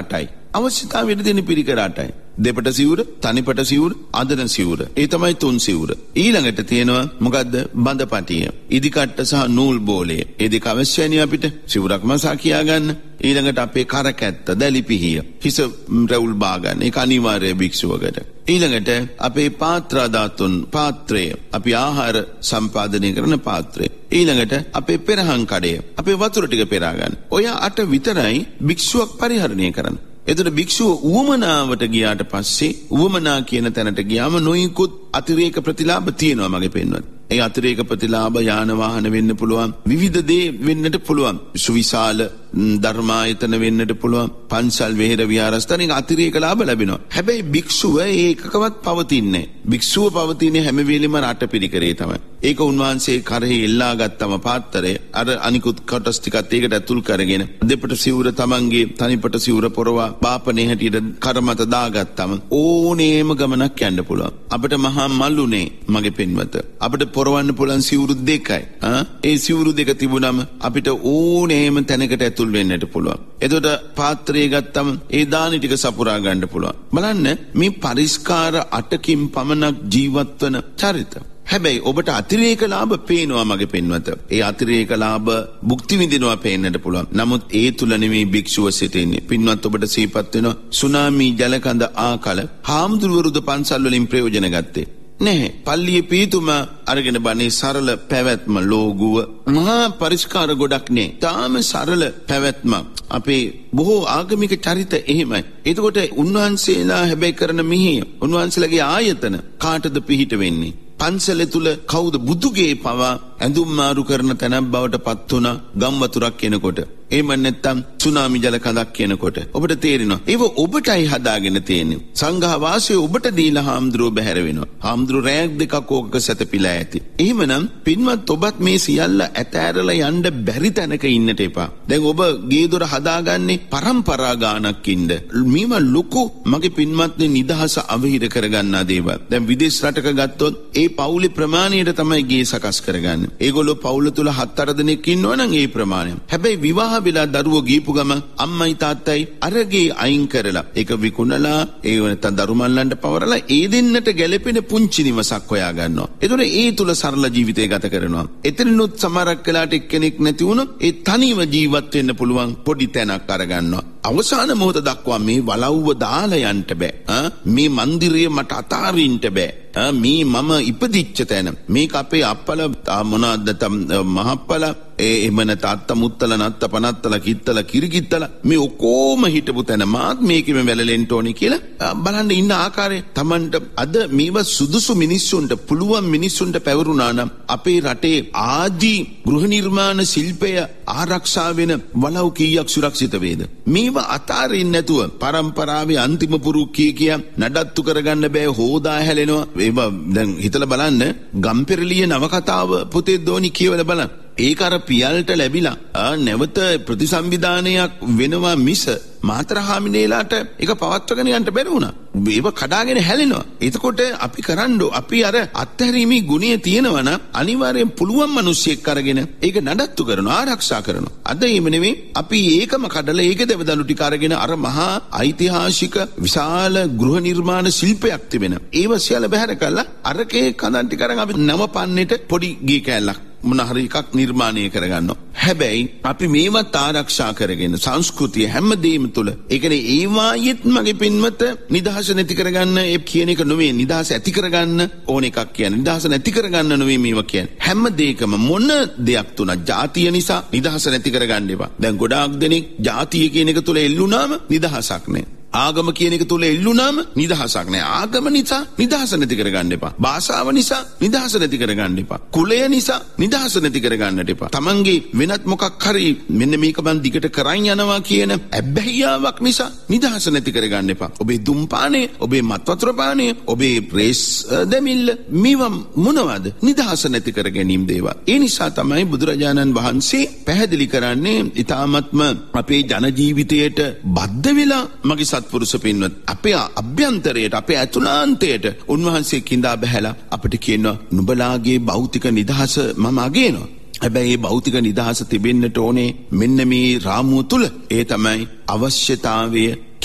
අවශ්‍යතාවයට දෙන පිරිකර අටයි. දෙපට සිවුර, තනිපට සිවුර, අදන සිවුර. ඒ තමයි තුන් සිවුර. ඊළඟට තියෙනවා මොකද්ද? බඳපටිය. ඉදිකට්ට සහ නූල් බෝලය. ඒ දෙක අවශ්‍යයි අපිට සිවුරක් මසා කියා ගන්න. ඊළඟට අපේ කරකැත්ත, දැලිපිහිය, හිස රැවුල් බා ගන්න. ඒක අනිවාර්ය භික්ෂුවකට. ඊළඟට අපේ පාත්‍රා ධාතුන් පාත්‍රය, අපි ආහාර සම්පාදනය කරන පාත්‍රය. ඊළඟට අපේ පෙරහන් කඩය, අපේ වතුර ටික පෙරා ගන්න. ඔය අට විතරයි භික්ෂුවක් පරිහරණය කරන්න. එතකොට භික්ෂුව උවමනාවට ගියාට පස්සේ උවමනා කියන තැනට ගියාම නොයිකුත් අතිරේක ප්‍රතිලාභ තියෙනවා මගේ පෙන්වන්න. ඒ අතිරේක ප්‍රතිලාභ යාන වාහන වෙන්න පුළුවන්, විවිධ දේ වෙන්නට පුළුවන්, සුවිශාල ධර්මායතන වෙන්නට පුළුවන්, පන්සල් වෙහෙර විහාරස්ථාන, ඒක අතිරේක ලාභ ලැබෙනවා. හැබැයි භික්ෂුව ඒකකවත් පවතින්නේ නැහැ. භික්ෂුව පවතින්නේ හැම වෙලෙම රට පිළිකරේ තමයි. ඒක උන්වහන්සේ කරේ එල්ලා ගත්තම පාත්‍රය අර අනිකුත් කොටස් ටිකත් ඒකට ඇතුල් කරගෙන දෙපට සිවුර තමන්ගේ තනිපට සිවුර පොරවා බාපනේ හැටියට කර මත දාගත්තම ඕනේම ගමනක් යන්න පුළුවන්. අපිට මහා මල්ුනේ මගේ පෙන්වත. අපිට පොරවන්න පුළුවන් සිවුරු දෙකයි. ආ ඒ සිවුරු දෙක තිබුණම අපිට ඕනේම තැනකට ඇතුල් වෙන්නට පුළුවන්. එතකොට පාත්‍රය ගත්තම ඒ දානි ටික සපුරා ගන්න පුළුවන්. බලන්න මේ පරිස්කාර අටකින් පමණක් ජීවත් වන චරිත. හැබැයි ඔබට අතිරේක ලාභ පේනවා මගේ පෙන්වත. ඒ අතිරේක ලාභ භුක්ති විඳිනවා පේන්නට පුළුවන්. නමුත් ඒ තුල නෙමෙයි භික්ෂුව සිටින්නේ. පින්වත් ඔබට සිහිපත් වෙනවා සුනාමි ජලකඳ ආකල හාමුදුරුවරුද පන්සල් වලින් ප්‍රයෝජන ගත්තේ නැහැ. පල්ලියේ පීතුම අරගෙන බණේ සරල පැවැත්ම ලෝගුව මහා පරිස්කාර ගොඩක් නේ. තාම සරල පැවැත්ම අපේ බොහෝ ආගමික චරිත එහෙමයි. එතකොට උන්වහන්සේලා හැබැයි කරන මිහිය උන්වහන්සේලාගේ ආයතන කාටද පිහිට වෙන්නේ? පන්සල තුල කවුද බුදුගේ පවා ඇඳුම් මාරු කරන තැනක් බවට පත් වුණා ගම් වතුරක් කෙනකොට. එහෙම නැත්නම් සුනාමි ජල කඳක් කියනකොට ඔබට තේරෙනවා ඒව ඔබටයි හදාගෙන තියෙන්නේ. සංඝ වාසය ඔබට දීලා හාමුදුරුවෝ බැහැර වෙනවා. හාමුදුරුවෝ රැයක් දෙකක් ඕකක සැතපීලා ඇති. එහෙමනම් පින්වත් ඔබත් මේ සියල්ල ඇතෑරලා යන්න බැරි තැනක ඉන්නට එපා. දැන් ඔබ ගේ දොර හදාගන්නේ පරම්පරා ගානක් ඉන්න. මේව ලොකු මගේ පින්වත්නි නිදහස අවහිර කරගන්නා දේවල්. දැන් විදේශ රටක ගත්තොත් ඒ පවුලේ ප්‍රමාණයට තමයි ගේ සකස් කරගන්නේ. ඒගොල්ලෝ පවුල තුල හත් අට දෙනෙක් ඉන්නවනම් ඒ ප්‍රමාණය. හැබැයි විවාහ වෙලා දරුවෝ ගිහපු ගම අම්මයි තාත්තයි අරගේ අයින් කරලා ඒක විකුණලා ඒ නැත්නම් දරුමල්ලන්ට පවරලා ඒ දෙන්නට ගැළපෙන පුංචි නිවසක් හොයා ගන්නවා. ඒතකොට ඒ තුල සරල ජීවිතය ගත කරනවා. එතනනොත් සමහරක් වෙලාට එක්කෙනෙක් නැති වුණොත් ඒ තනිව ජීවත් වෙන්න පුළුවන් පොඩි තැනක් අරගන්නවා. අවසාන මොහොත දක්වා මේ වලව්ව දාලා යන්න බෑ. මේ මන්දිරය මට අතාරින්න බෑ. මේ මම ඉපදිච්ච තැන මේක අපේ අප්පල මොනවාද මහප්පල ඒ එමන තාත්ත මුත්තල නත්ත පනත්තල කිත්තල කිරිකිත්තල මේ ඔක්කොම හිටපු තැන මාත් මේකෙම වැළලෙන්න ඕනේ කියලා බලන්න ඉන්න ආකාරය Tamanට අද මේව සුදුසු මිනිස්සුන්ට පුළුවන් මිනිස්සුන්ට පැවරුණා නම් අපේ රටේ ආදී ගෘහ නිර්මාණ ශිල්පය ආරක්ෂා වෙන වලව් කීයක් සුරක්ෂිත වේද? මේව අතාරින්න නැතුව පරම්පරාවේ අන්තිම පුරුක්කිය කිය නඩත්තු කරගන්න බෑ හොදා හැලෙනවා. ඒව දැන් හිතලා බලන්න ගම්පෙරළිය නවකතාව පොතේ දෝනි කියවලා බලන්න. ඒක අර පියල්ට ලැබිලා නැවත ප්‍රතිසංවිධානයක් වෙනවා මිස මාතරහාමිනේලාට ඒක පවත්වගෙන යන්න බැරි වුණා. ඒව කඩාගෙන හැලෙනවා. එතකොට අපි කරන්නේ අපි අර අත්හැරීමේ ගුණය තියෙනවා නම් අනිවාර්යෙන් පුළුවන් මිනිස්සෙක් අරගෙන ඒක නඩත්තු කරනවා ආරක්ෂා කරනවා. අද එහෙම නෙවෙයි අපි ඒකම කඩලා ඒක දෙවදලු ටික අරගෙන අර මහා ඓතිහාසික විශාල ගෘහ නිර්මාණ ශිල්පයක් තිබෙන ඒව සියල්ල බැහැර කළා අරකේ කඳන් ටික අරන් අපි නවපන්නේට පොඩි ගේ කැලක් මොන හරි එකක් නිර්මාණය කරගන්නවා. හැබැයි අපි මේවත් ආරක්ෂා කරගෙන සංස්කෘතිය හැමදේම තුල ඒ කියන්නේ ඒවායෙත් මගේ පින්වත නිදහස නැති කරගන්න ඒ කියන එක නෙවෙයි නිදහස ඇති කරගන්න ඕන එකක් කියන්නේ. නිදහස නැති කරගන්න නෙවෙයි මේවා කියන්නේ. හැම දෙයකම මොන දෙයක් තුනක් ජාතිය නිසා නිදහස නැති කරගන්න එපා. දැන් ගොඩාක් දෙනෙක් ජාතිය කියන එක තුල එල්ලුනාම නිදහසක් නැහැ. ආගම කියන එක තුල එල්ලුනාම නිදහසක් නැහැ. ආගම නිසා නිදහස නැති කරගන්න එපා. භාෂාව නිසා නිදහස නැති කරගන්න එපා. කුලය නිසා නිදහස නැති කරගන්නට එපා. තමන්ගේ වෙනත් මොකක් හරි මෙන්න මේක මන් දිගට කරන් යනවා කියන ඇබ්බැහියාවක් නිසා නිදහස නැති කරගන්න එපා. ඔබේ දුම්පානය, ඔබේ මත් වතුර පානය, ඔබේ රේස් දෙමිල්ල මේවා මොනවද? නිදහස නැති කර ගැනීම දේවල්. ඒ නිසා තමයි බුදුරජාණන් වහන්සේ පැහැදිලි කරන්නේ ඊ타ත්ම අපේ ජන ජීවිතයට බද්ධ වෙලා මගේ සත්පුරුෂ පින්වත් අපේ අභ්‍යන්තරයට අපේ ඇතුළාන්තයට උන්වහන්සේ කිඳා බහැලා අපිට කියනවා නුඹලාගේ භෞතික නිදහස මම අගයනවා. හැබැයි මේ භෞතික නිදහස තිබෙන්නට ඕනේ මෙන්න මේ රාමුව තුල. ඒ තමයි අවශ්‍යතාවය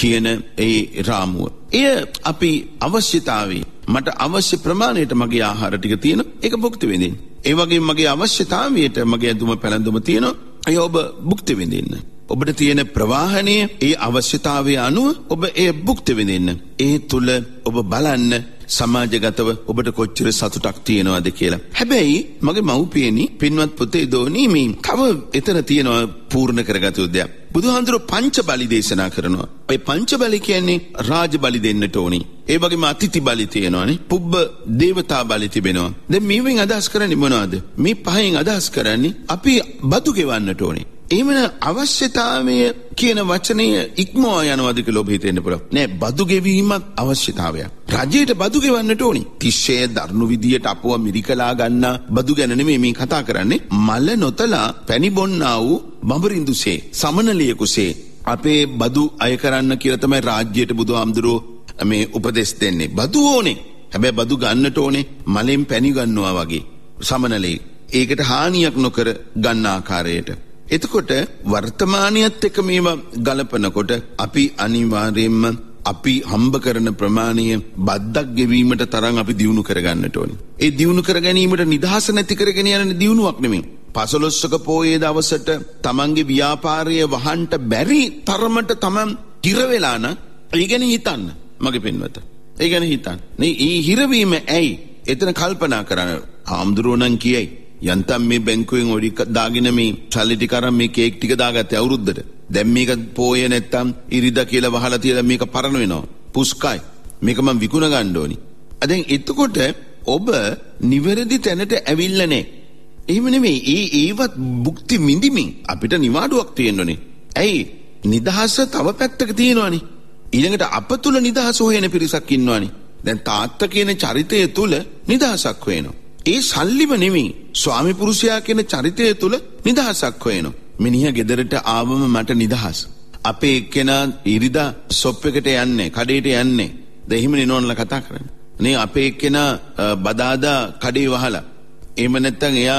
කියන ඒ රාමුව. එය අපි අවශ්‍යතාවයේ මට අවශ්‍ය ප්‍රමාණයට මගේ ආහාර ටික තියෙනවා. ඒක භුක්ති විඳින්න. ඒ වගේම මගේ අවශ්‍යතාවයට මගේ ඇඳුම පැළඳුම තියෙනවා. ඒ ඔබ භුක්ති විඳින්න. ඔබට තියෙන ප්‍රවාහනය ඒ අවශ්‍යතාවය අනුව ඔබ ඒ භුක්ති විඳින්න. ඒ තුල ඔබ බලන්න සමාජගතව ඔබට කොච්චර සතුටක් තියෙනවද කියලා. හැබැයි මගේ මව්පියනි පින්වත් පුතේ දෝනි මේ තව එතන තියෙනවා පූර්ණ කරගත යුතු දෙයක්. බුදුහාඳුරෝ පංච බලි දේශනා කරනවා. ඒ පංච බලි කියන්නේ රාජ බලි දෙන්නට ඕනි. ඒ වගේම අතිථි බලි තියෙනවානේ. පුබ්බ දේවතා බලි තිබෙනවා. දැන් මේවෙන් අදහස් කරන්නේ මොනවද? මේ පහෙන් අදහස් කරන්නේ අපි බදු ගෙවන්නට ඕනේ. එහෙමන අවශ්‍යතාවය කියන වචනය ඉක්මවා යනවාද කියලා ඔබ හිතෙන්න පුළුවන්. නෑ, බදු ගෙවීමක් අවශ්‍යතාවයක්. රජයට බදු ගෙවන්නට ඕනි. තිස්සේ දරුණු විදියට අපව මිරිකලා ගන්න බදු ගැන නෙමෙයි මේ කතා කරන්නේ. මල නොතලා පැණි බොන්නා වූ බඹරින්දුසේ සමනලියෙකුසේ අපේ බදු අය කරන්න කියලා තමයි රාජ්‍යයට බුදුහාමුදුරෝ මේ උපදෙස් දෙන්නේ. බදු ඕනේ. හැබැයි බදු ගන්නට ඕනේ මලෙන් පැණි ගන්නවා වගේ සමනලේ. ඒකට හානියක් නොකර ගන්න ආකාරයට. එතකොට වර්තමානියත් එක්ක මේවා ගලපනකොට අපි අනිවාර්යයෙන්ම අපි හම්බ කරන ප්‍රමාණය බද්දක් ගෙවීමට තරම් අපි දියුණු කරගන්නට ඕනේ. ඒ දියුණු කර ගැනීමට නිදහස නැති කරගෙන යන දියුණුවක් නෙමෙයි. පසළොස්වක පෝයේ දවසට තමන්ගේ ව්‍යාපාරය වහන්න බැරි තරමට තමන් හිර වෙලා නම් ඒ ගැන හිතන්න මගේ පින්වත. ඒ ගැන හිතන්න. මේ ඊ හිරවීම ඇයි? එතන කල්පනා කරන්න. හාමුදුරුවෝ කියයි යන්තම් මේ බැංකුවෙන් ඔඩි දාගෙන මේ සල්ලි ටික අරන් මේ කේක් ටික දාගත්තේ අවුරුද්දට. දැන් මේක පෝය නැත්තම් ඉරිදා කියලා වහලා තියලා මේක පරණ වෙනවා. පුස්කයි. මේක මම විකුණ ගන්න ඕනි. දැන් එතකොට ඔබ නිවැරදි තැනට ඇවිල්ලා නැහැ. එහෙම නෙමෙයි. ඒ ඒවත් භුක්ති විඳිමින් අපිට නිවාඩුවක් තියෙන්නනේ. ඇයි? නිදහස තව පැත්තක තියෙනවනේ. ඊළඟට අප තුල නිදහස හොයන පිරිසක් ඉන්නවනේ. දැන් තාත්තා කියන චරිතය තුල නිදහසක් හොයනවා. ඒ සල්ලිම නෙමෙයි. ස්වාමි පුරුෂයා කියන චරිතය තුල නිදහසක් හොයනවා. මිනිහා ගෙදරට ආවම මට නිදහස්. අපේ එක්කෙනා ඉරිදා ෂොප් එකට යන්නේ, කඩේට යන්නේ. දැන් එහෙමනේ නෝනලා කතා කරන්නේ. නේ අපේ එක්කෙනා බදාදා කඩේ වහලා. එහෙම නැත්නම් එයා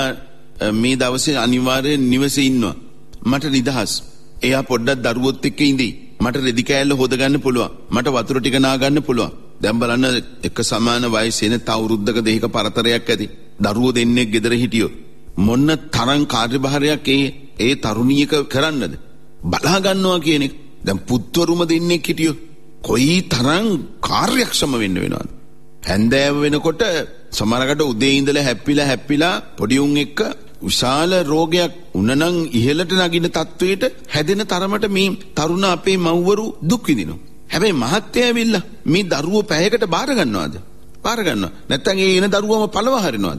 මේ දවසේ අනිවාර්යෙන් නිවසේ ඉන්නවා. මට නිදහස්. එයා පොඩ්ඩක් දරුවොත් එක්ක ඉඳී. මට රෙදි කෑල්ල හොද ගන්න පුළුවන්. මට වතුර ටික නා ගන්න පුළුවන්. දැන් බලන්න එක සමාන වයසේ නැත අවුරුද්දක දෙහික පරතරයක් ඇති. දරුවෝ දෙන්නෙක් ගෙදර හිටියෝ. මොන්න තරම් කාර්යභාරයක් ඒ ඒ තරුණියක කරන්නද? බලා ගන්නවා කියන එක. දැන් පුත්වරුම දෙන්නෙක් හිටියෝ. කොයි තරම් කාර්යක්ෂම වෙන්න වෙනවද? හැන්දෑව වෙනකොට සමහරකට උදේ ඉඳලා හැප්පිලා හැප්පිලා පොඩි උන් එක්ක විශාල රෝගයක් උනනම් ඉහළට නගින තත්වයට හැදෙන තරමට මේ තරුණ අපේ මව්වරු දුක් විඳිනවා. හැබැයි මහත්ය ඇවිල්ලා මේ දරුවෝ පැයකට බාර ගන්නවද? බාර ගන්නවා. නැත්නම් ඒ එන දරුවම පළව හරිනවද?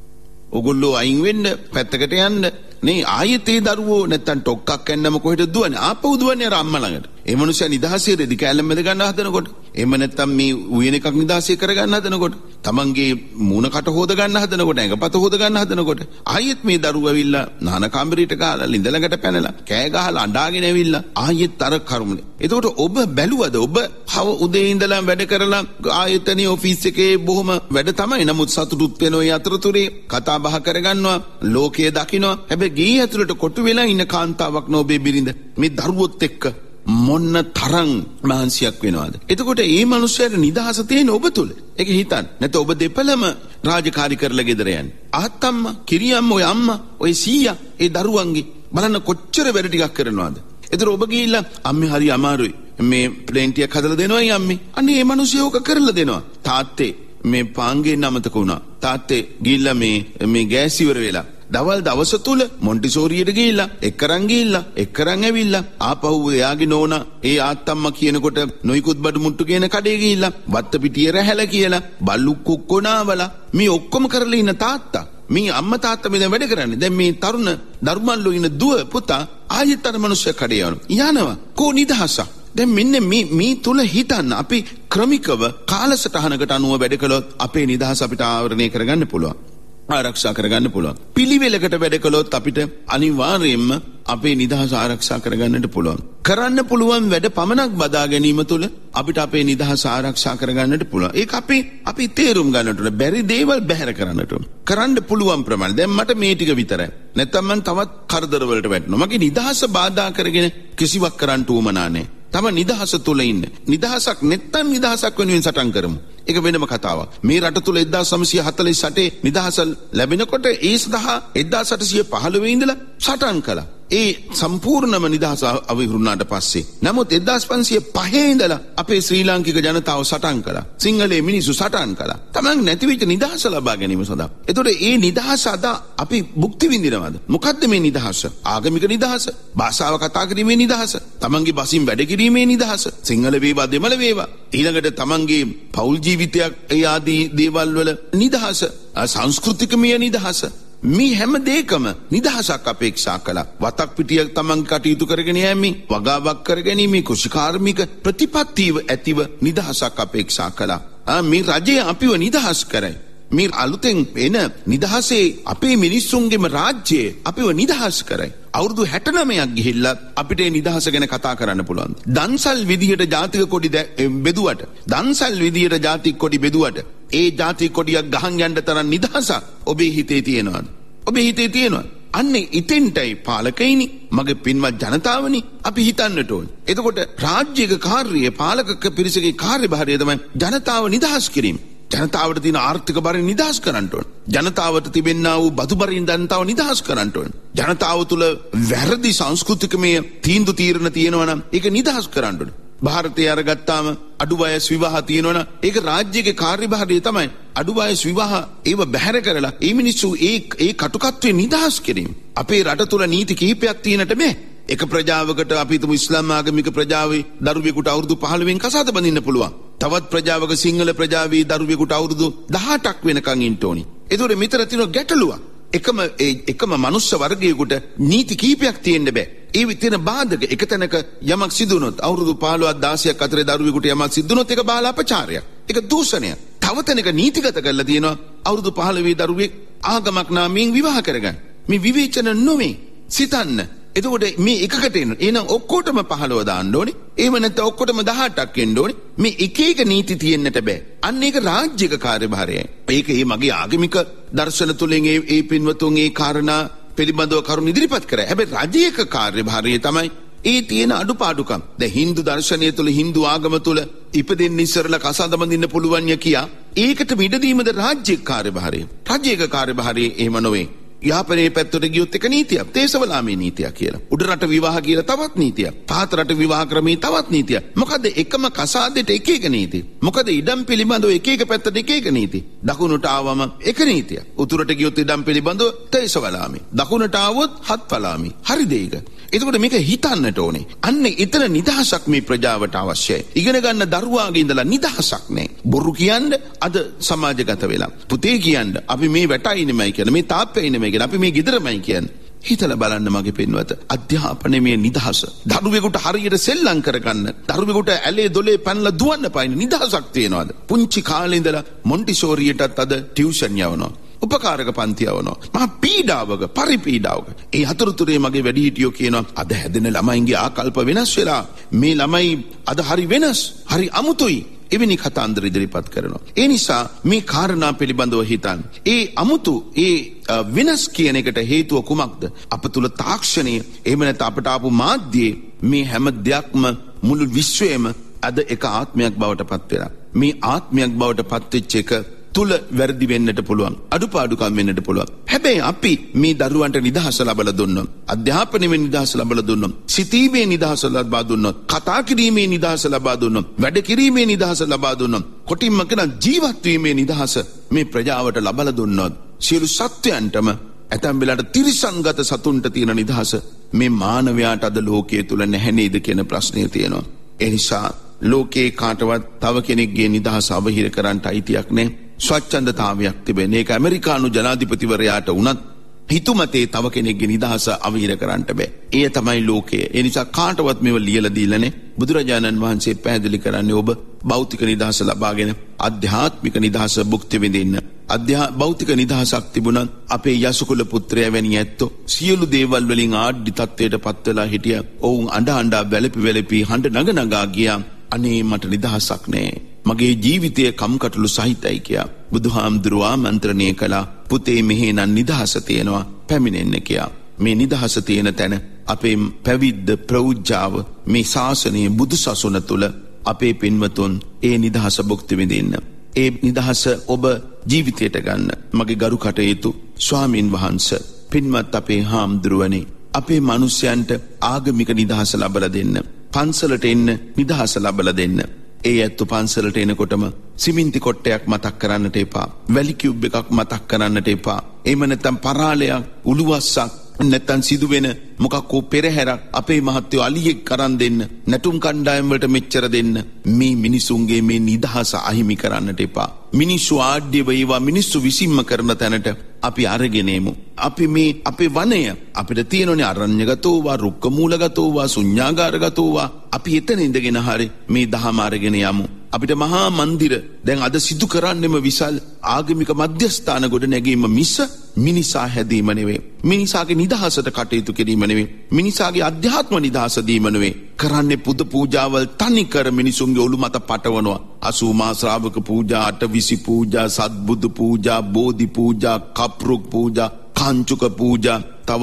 ඕගොල්ලෝ අයින් වෙන්න පැත්තකට යන්න නේ ආයෙත් ඒ දරුවෝ නැත්නම් ටොක්ක්ක් ඇන්නම කොහෙද දුවන්නේ? ආපහු දුවන්නේ අර අම්මා ළඟට. ඒ මනුස්සයා නිදහසේ රෙදි කැල්ලම මැද ගන්න හදනකොට, එහෙම නැත්නම් මේ උයන එකක් නිදහසේ කර ගන්න හදනකොට, තමන්ගේ මූණ කට හොද ගන්න හදනකොට, ඇඟපත හොද ගන්න හදනකොට, ආයෙත් මේ දරුවෝ ඇවිල්ලා නාන කාමරයට ගාලා ළිඳ ළඟට පැනලා කෑ ගහලා අඬාගෙන ඇවිල්ලා ආයෙත් අර කරුමනේ. එතකොට ඔබ බැලුවද? ඔබ හව උදේ ඉඳලා වැඩ කරලා ආයතනයේ ඔෆිස් එකේ බොහොම වැඩ තමයි. නමුත් සතුටුත් වෙන ඔය අතරතුරේ කතා බහ කරගන්නවා, ලෝකයේ දකින්නවා. හැබැයි ගේ ඇතුළට කොටු වෙලා ඉන්න කාන්තාවක් නෝබේ බිරිඳ මේ දරුවොත් එක්ක මොන්න තරම් මහන්සියක් වෙනවද? එතකොට මේ මිනිස්සයාට නිදහස තියෙන ඔබ තුල. ඒක හිතන්න. නැත්නම් ඔබ දෙපළම රාජකාරී කරලා ගෙදර යන්නේ. ආත්තම්මා, කිරියම්මා, ඔය අම්මා, ඔය සීයා, ඒ දරුවන්ගේ බලන්න කොච්චර වැඩ ටිකක් කරනවද? එතකොට ඔබ ගිහිල්ලා අම්මේ හරි අමාරුයි. මේ ප්ලේන් ටිකක් හදලා දෙනවයි අම්මේ. අනේ මේ මිනිස්සයා ඕක කරලා දෙනවා. තාත්තේ මේ පාංගේ නමතක වුණා. තාත්තේ ගිහිල්ලා මේ මේ ගෑස් ඉවර වෙලා දවල් දවස තුල මොන්ටිසෝරියට ගිහිල්ලා එක්කරන් ගිහිල්ලා එක්කරන් ඇවිල්ලා ආපහු එයාගේ නෝනා ඒ ආත්තම්මා කියනකොට නොයිකුත් බඩු මුට්ටු කියන කඩේ ගිහිල්ලා වත්ත පිටිය රැහැලා කියලා බල්ලු කුක්කොනාවලා මේ ඔක්කොම කරලා ඉන්න තාත්තා මේ අම්මා තාත්තා මේ දැන් වැඩ කරන්නේ. දැන් මේ තරුණ ධර්මල්ලෝ ඉන්න දුව පුතා ආයෙත් අර මිනිස්සු කඩේ යනවා. යනවා. කෝ නිදහස. දැන් මෙන්න මේ මේ තුල හිතන්න අපි ක්‍රමිකව කාලසටහනකට අනුව වැඩ කළොත් අපේ නිදහස අපිට ආවරණය කරගන්න පුළුවන්. ආරක්ෂා කරගන්න පුළුවන්. පිළිවෙලකට වැඩ කළොත් අපිට අනිවාර්යයෙන්ම අපේ නිදහස ආරක්ෂා කරගන්නට පුළුවන්. කරන්න පුළුවන් වැඩ පමණක් බදා ගැනීම තුළ අපිට අපේ නිදහස ආරක්ෂා කරගන්නට පුළුවන්. ඒක අපි අපි තේරුම් ගන්නට ඕන. බැරි දේවල් බැහැර කරන්නට ඕන. කරන්න පුළුවන් ප්‍රමාණය. දැන් මට මේ ටික විතරයි. නැත්තම් මම තවත් කරදර වලට වැටෙනවා. මගේ නිදහස බාධා කරගෙන කිසිවක් කරන්න උවමනා නැහැ. තම නිදහස තුල ඉන්න. නිදහසක් නැත්නම් නිදහසක් වෙනුවෙන් සටන් කරමු. ඒක වෙනම කතාවක්. මේ රට තුල එක්දාස් නවසිය හතළිස් අටේ නිදහස ලැබෙනකොට ඒ සඳහා එක්දාස් අටසිය පහළොව ඉඳලා සටන් කළා. ඒ සම්පූර්ණම නිදහස අවහිරුණාට පස්සේ නමුත් එක්දාස් පන්සිය පහේ ඉඳලා අපේ ශ්‍රී ලාංකික ජනතාව සටන් කළා. සිංහලයේ මිනිස්සු සටන් කළා. තමන් නැතිවෙච්ච නිදහස ලබා ගැනීම සඳහා. ඒතකොට ඒ නිදහස අද අපි භුක්ති විඳිනවද? මොකද්ද මේ නිදහස? ආගමික නිදහස, භාෂාව කතා කිරීමේ නිදහස, තමන්ගේ බසින් වැඩ කිරීමේ නිදහස, සිංහල වේවා දෙමළ වේවා, ඊළඟට තමන්ගේ පෞල් ජීවිතයක් ඒ ආදී දේවල් වල නිදහස, සංස්කෘතිකමය නිදහස, මේ හැම දෙයකම නිදහසක් අපේක්ෂා කළා. වතක් පිටියක් තමන් කටයුතු කරගෙන යෑමේ, වගාවක් කරගැනීමේ, කුෂිකාර්මික ප්‍රතිපත්තිව ඇතිව නිදහසක් අපේක්ෂා කළා. මේ රජය අපිව නිදහස් කරයි. මේ අලුතෙන් එන නිදහසේ අපේ මිනිස්සුන්ගේම රාජ්‍යය අපිව නිදහස් කරයි. අවුරුදු හැට නවයක් ගිහිල්ලා අපිට මේ නිදහස ගැන කතා කරන්න පුළුවන්. දන්සල් විදියට ජාතික කොඩි බෙදුවට, දන්සල් විදියට ජාතික කොඩි බෙදුවට, ඒ ජාතික කොඩියක් ගහන් යන්න තරම් නිදහසක් ඔබේ හිතේ තියෙනවද? ඔබේ හිතේ තියෙනවද? අන්නේ ඉතින්ටයි පාලකයිනි, මගේ පින්වත් ජනතාවනි අපි හිතන්නට ඕනේ. එතකොට රාජ්‍යයක කාර්යය, පාලක පිරිසගේ කාර්යභාරය තමයි ජනතාව නිදහස් කිරීම. ජනතාවට තියෙන ආර්ථික බරින් නිදහස් කරන්න ඕන. ජනතාවට තිබෙන්නා වූ බදු බරින් ජනතාව නිදහස් කරන්න ඕන. ජනතාව තුළ වැරදි සංස්කෘතිකමය තීන්දුව තීරණ තියෙනවා නම් ඒක නිදහස් කරන්න ඕන. ಭಾರತයේ අරගත්තාම අඩු වයස් විවාහ තියෙනවා නම් ඒක රාජ්‍යයේ කාර්යභාරය තමයි. අඩු වයස් විවාහ ඒව බැහැර කරලා ඒ මිනිස්සු ඒ ඒ කටුකත්වයේ නිදහස් කිරීම. අපේ රට තුළ නීති කිහිපයක් තියෙනට බෑ. එක ප්‍රජාවකට අපි තුමු ඉස්ලාම් ආගමික ප්‍රජාවේ දරුවෙකුට අවුරුදු පහළොවෙන් කසාද බඳින්න පුළුවන්. තවත් ප්‍රජාවක සිංහල ප්‍රජාවේ දරුවෙකුට අවුරුදු දහඅටක් වෙනකන් ඉන්න ඕනි. ඒතකොට මෙතන තියෙන ගැටලුවක්. එකම එකම මනුස්ස වර්ගයකට නීති කීපයක් තියෙන්න බෑ. ඒ විදින බාධක එක තැනක යමක් සිදු වුණොත් අවුරුදු පහළොවක් දහසක් අතරේ දරුවෙකුට යමක් සිදු වුණොත් ඒක බාල අපචාරයක්. ඒක දූෂණයක්. තව තැනක නීතිගත කරලා තියෙනවා අවුරුදු පහළොව දරුවෙක් ආගමක් නාමයෙන් විවාහ කරගන්න. මේ විවේචන නොවේ. සිතන්න. එතකොට මේ එකකට එන එහෙනම් ඔක්කොටම පහළොව දාන්න ඕනේ. එහෙම නැත්නම් ඔක්කොටම දහඅටක් එන්න ඕනේ. මේ එක එක නීති තියෙන්නට බෑ. අන්න ඒක රාජ්‍යක කාර්යභාරයයි. ඒක ඒ මගේ ආගමික දර්ශන තුලින් ඒ ඒ පින්වතුන් ඒ කාරණා පිළිබඳව කරුණු ඉදිරිපත් කරා. හැබැයි රාජ්‍යයක කාර්යභාරය තමයි ඒ තියෙන අඩුපාඩුකම්. දැන් Hindu දර්ශනය තුල Hindu ආගම තුල ඉපදෙන්න ඉස්සරලා කසාද බඳින්න පුළුවන් ය කියා ඒකට මිඩ දීමද රාජ්‍යයක කාර්යභාරය. රාජ්‍යයක කාර්යභාරය එහෙම නොවේ. යාපනයේ පැත්තට ගියොත් එක නීතියක්, තේසවලාමේ නීතියක් කියලා. උඩ රට විවාහ කියලා තවත් නීතියක්. පහත රට විවාහ ක්‍රමයේ තවත් නීතියක්. මොකද එකම කසාදෙට එක එක නීති. මොකද ඉඩම් පිළිබඳව එක එක පැත්තට එක එක නීති. දකුණට ආවම එක නීතියක්. උතුරට ගියොත් ඉඩම් පිළිබඳව තේසවලාමේ. දකුණට ආවොත් හත්වලාමේ. හරිද ඒක? එතකොට මේක හිතන්නට ඕනේ. අන්න ඊතර නිදහසක් මේ ප්‍රජාවට අවශ්‍යයි. ඉගෙන ගන්න දරුවාගේ ඉඳලා නිදහසක් නැහැ. බොරු කියන්නේ අද සමාජගත වෙලා. පුතේ කියන්නේ අපි මේ වැටයිනෙමයි කියන මේ තාප්පයිනෙමයි කියන අපි මේ ගෙදරමයි කියන්නේ. හිතලා බලන්න මගේ පින්වත. අධ්‍යාපනයේ මේ නිදහස. දරුවෙකුට හරියට සෙල්ලම් කරගන්න. දරුවෙකුට ඇලේ දොලේ පැනලා දුවන්න පායින නිදහසක් තියනවාද? පුංචි කාලේ ඉඳලා මොන්ටිසෝරියටත් අද ටියුෂන් යවනවා. උපකාරක පන්ති යවනවා. මහා පීඩාවක, පරිපීඩාවක. ඒ අතරතුරේ මගේ වැඩිහිටියෝ කියනවා අද හැදෙන ළමයින්ගේ ආකල්ප වෙනස් වෙලා. මේ ළමයි අද හරි වෙනස්, හරි අමුතුයි. එවැනි කතාන්දර ඉදිරිපත් කරනවා. ඒ නිසා මේ කාරණා පිළිබඳව හිතන්න. ඒ අමුතු ඒ වෙනස් කියන එකට හේතුව කුමක්ද? අප තුල තාක්ෂණය, එහෙම නැත්නම් අපට ආපු මාධ්‍යයේ මේ හැම දෙයක්ම මුළු විශ්වයේම අද එක ආත්මයක් බවට පත් වෙලා. මේ ආත්මයක් බවට පත් වෙච්ච එක තුල වැරදි වෙන්නට පුළුවන්, අඩුපාඩුකම් වෙන්නට පුළුවන්. හැබැයි අපි මේ දරුවන්ට නිදහස ලබලා දුන්නොත්, අධ්‍යාපනයේ නිදහස ලබලා දුන්නොත්, සිතීමේ නිදහස ලබා දුන්නොත්, කතා කිරීමේ නිදහස ලබා දුන්නොත්, වැඩ කිරීමේ නිදහස ලබා දුන්නොත්, කොටින්ම කියන ජීවත් වීමේ නිදහස මේ ප්‍රජාවට ලබලා දුන්නොත්, සියලු සත්වයන්ටම ඇතැම් වෙලාවට තිරිසන්ගත සතුන්ට තියෙන නිදහස මේ මානවයාට අද ලෝකයේ තුල නැහැ නේද කියන ප්‍රශ්නය තියෙනවා. ඒ නිසා ලෝකේ කාටවත් තව කෙනෙක්ගේ නිදහස අවහිර කරන්නට අයිතියක් නැහැ. ස්වච්ඡන්දතාවයක් තිබෙන. ඒක ඇමරිකානු ජනාධිපතිවරයාට වුණත් හිතුමතේ තව කෙනෙක්ගේ නිදහස අවහිර කරන්නට බෑ. ඒ තමයි ලෝකය. ඒ නිසා කාටවත් මේව ලියලා දීලා නැහැ. බුදුරජාණන් වහන්සේ පැහැදිලි කරන්නේ ඔබ භෞතික නිදහස ලබාගෙන ආධ්‍යාත්මික නිදහස භුක්ති විඳින්න. අධ්‍යා භෞතික නිදහසක් තිබුණත් අපේ යසුකුල පුත්‍රයා වැනි ඇත්තෝ සියලු දේවල් වලින් ආඩ්‍ය තත්ත්වයට පත් වෙලා හිටියා. ඔවුන් අඬ අඬ වැළපි වැළපි හඬ නග නගා ගියා. අනේ මට නිදහසක් නැහැ. මගේ ජීවිතය කම්කටොළු සහිතයි කියා බුදුහාමුදුරුවෝ ආමන්ත්‍රණය කළා. පුතේ මෙහි නම් නිදහස තියෙනවා, පැමිණෙන්න කියා. මේ නිදහස තියෙන තැන අපේ පැවිද්ද, ප්‍රෞජ්ජාව, මේ ශාසනයේ බුදු සසුන තුළ අපේ පින්වතුන් ඒ නිදහස භුක්ති විඳින්න. ඒ නිදහස ඔබ ජීවිතයට ගන්න. මගේ ගරු කටයුතු ස්වාමීන් වහන්සේ, පින්වත් අපේ හාමුදුරුවනේ, අපේ මිනිස්යන්ට ආගමික නිදහස ලබලා දෙන්න. පන්සලට එන්න නිදහස ලබලා දෙන්න. ඒ ඇත්තු පන්සලට එනකොටම සිමින්ති කොට්ටයක් මතක් කරන්නට එපා. වැලි කියුබ් එකක් මතක් කරන්නට එපා. එහෙම නැත්නම් පරාලයක්, උළුවස්සක්, නැත්නම් සිදුවෙන මොකක්කෝ පෙරහැරක් අපේ මහත්තයෝ අලියෙක් කරන් දෙන්න, නැටුම් කණ්ඩායම් වලට මෙච්චර දෙන්න. මේ මිනිසුන්ගේ මේ නිදහස අහිමි කරන්නට එපා. මිනිස්සු ආඩ්‍ය වේවා මිනිස්සු විසින්ම කරන තැනට අපි අරගෙන එමු. අපි මේ අපේ වනය අපිට තියෙනනේ අරණ්‍යගතෝවා, රුක්කමූලගතෝවා, ශුන්‍යාගාරගතෝවා. අපි එතන ඉඳගෙන හරි මේ දහම අරගෙන යමු. අපිට මහා මන්දිර දැන් අද සිදු කරන්නෙම විශාල ආගමික මධ්‍යස්ථාන ගොඩ නැගීම මිස මිනිසා හැදීම නෙවෙයි. මිනිසාගේ නිදහසට කටයුතු කිරීම නෙවෙයි. මිනිසාගේ අධ්‍යාත්ම නිදහස දීම නෙවෙයි. කරන්නේ පුද පූජාවල් තනි කර මිනිසුන්ගේ ඔළු මත පටවනවා. අසූ මහා ශ්‍රාවක පූජා, අටවිසි පූජා, සත්බුදු පූජා, බෝධි පූජා, කප්රුක් පූජා, කාංචුක පූජා, තව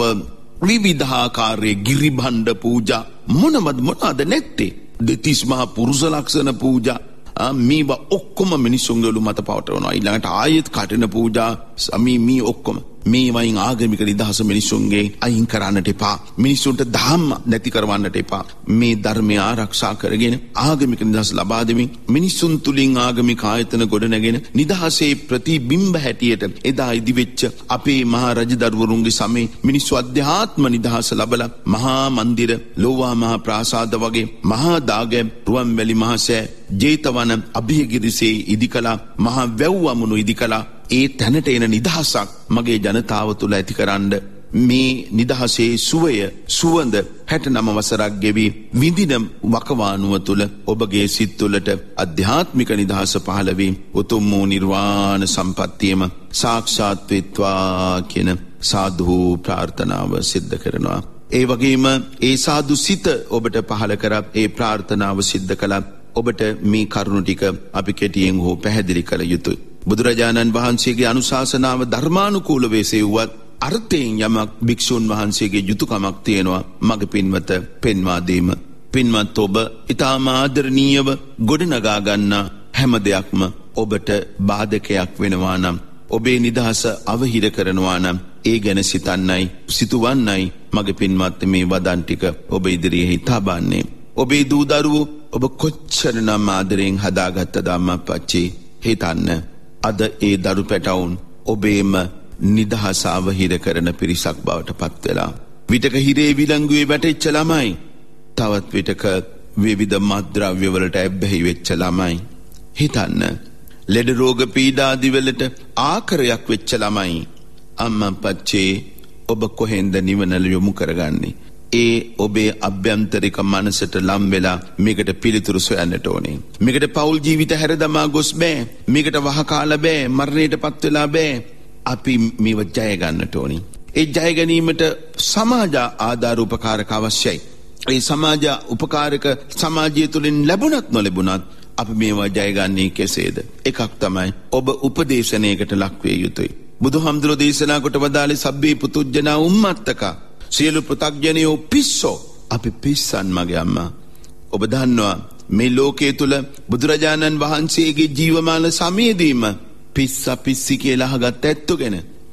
විවිධාකාරයේ ගිරිභණ්ඩ පූජා, මොනවද මොනවද නැත්තේ? දෙතිස් මහා පුරුෂ ලක්ෂණ පූජා, මේවා ඔක්කොම මිනිසුන්ගේ ඔළු මත පවටවනවා. ඊළඟට ආයෙත් කටින පූජා, සමී මේ ඔක්කොම මේ වයින් ආගමික නිදහස මිනිසුන්ගේ අයින් කරන්නට එපා. මිනිසුන්ට ධම්ම නැති කරවන්නට එපා. මේ ධර්මය ආරක්ෂා කරගෙන ආගමික නිදහස ලබා දෙමින් මිනිසුන් තුලින් ආගමික ආයතන ගොඩනගෙන නිදහසේ ප්‍රතිබිම්බ හැටියට එදා ඉදිවෙච්ච අපේ මහා රජදරුවරුන්ගේ සමේ මිනිස්සු අධ්‍යාත්ම නිදහස ලබලා මහා මන්දිර, ලෝවා මහා ප්‍රාසාද වගේ මහා දාගැබ්, රුවන්වැලි මහා සෑ, ජේතවන, අභයගිරිසේ ඉදිකලා, මහා වැව්වමුණු ඉදිකලා ඒ තැනට එන නිදහසක් මගේ ජනතාව තුළ ඇතිකරන්න මේ නිදහසේ සුවය සුවඳ හැට නම වසරක් ගෙවි විඳින වකවානුව තුළ ඔබගේ සිත් තුළට අධ්‍යාත්මික නිදහස පහළ වී උතුම් වූ නිර්වාණ සම්පත්තියම සාක්ෂාත් වෙත්වා කියන සාදු ප්‍රාර්ථනාව සිද්ධ කරනවා. ඒ වගේම ඒ සාදු සිත ඔබට පහළ කරා, ඒ ප්‍රාර්ථනාව සිද්ධ කළා. ඔබට මේ කරුණු ටික අපි කෙටියෙන් හෝ පැහැදිලි කළ යුතුයි. බුදුරජාණන් වහන්සේගේ අනුශාසනාව ධර්මානුකූල වේසෙව්වත් අර්ථයෙන් යමක් භික්ෂුන් වහන්සේගේ යුතුයකමක් තියෙනවා මගේ පින්වත පෙන්වා දීම. පින්වත් ඔබ ඊටාම ආදරණීයව ගොඩනගා ගන්නා හැම දෙයක්ම ඔබට බාධකයක් වෙනවා නම්, ඔබේ නිදහස අවහිර කරනවා නම් ඒ ගැන සිතන්නයි සිතුවන්නයි මගේ පින්වත් මේ වදන් ටික ඔබ ඉදිරියේ තබන්නේ. ඔබේ දූ දරුවෝ ඔබ කොච්චරනම් ආදරෙන් හදාගත්තද අම්මප්පච්චි, හිතන්න අද ඒ දරු පැටවුන් ඔබේම නිදහස අවහිර කරන පිරිසක් බවට පත් වෙලා. විටක හිරේ විලංගුවේ වැටෙච්ච ළමයි, තවත් විටක විවිධ මත්ද්‍රව්‍ය වලට ඇබ්බැහි වෙච්ච ළමයි. හිතන්න ලෙඩ රෝග පීඩාදි වලට ආකරයක් වෙච්ච ළමයි. අම්මප්පච්චි ඔබ කොහෙන්ද නිවන යොමු කරගන්නේ? ඒ ඔබේ අභ්‍යන්තරික මනසට ලම් වෙලා මේකට පිළිතුරු සොයන්නට ඕනේ. මේකට පෞල් ජීවිත හැරදමා ගොස් බෑ. මේකට වහකාලා බෑ. මරණයට පත් වෙලා බෑ. අපි මේව ජය ගන්නට ඕනේ. ඒ ජය ගැනීමට සමාජ ආධාර උපකාරක අවශ්‍යයි. ඒ සමාජ උපකාරක සමාජය තුළින් ලැබුණත් නොලැබුණත් අපි මේවා ජය ගන්නේ කෙසේද? එකක් තමයි ඔබ උපදේශනයකට ලක් විය යුතුයි. බුදුහාමුදුරෝ දේශනා කොට වදාළේ සබ්බේ පුතුජනා උම්මත්තකා, සියලු පෘථග්ජනයෝ පිස්සෝ. අපි පිස්සන් මගේ අම්මා. ඔබ දන්නවා මේ ලෝකයේ තුල බුදුරජාණන් වහන්සේගේ ජීවමාන සමයේදීම පිස්සා පිස්සි කියලා අහගත් ඇත්තු ගැන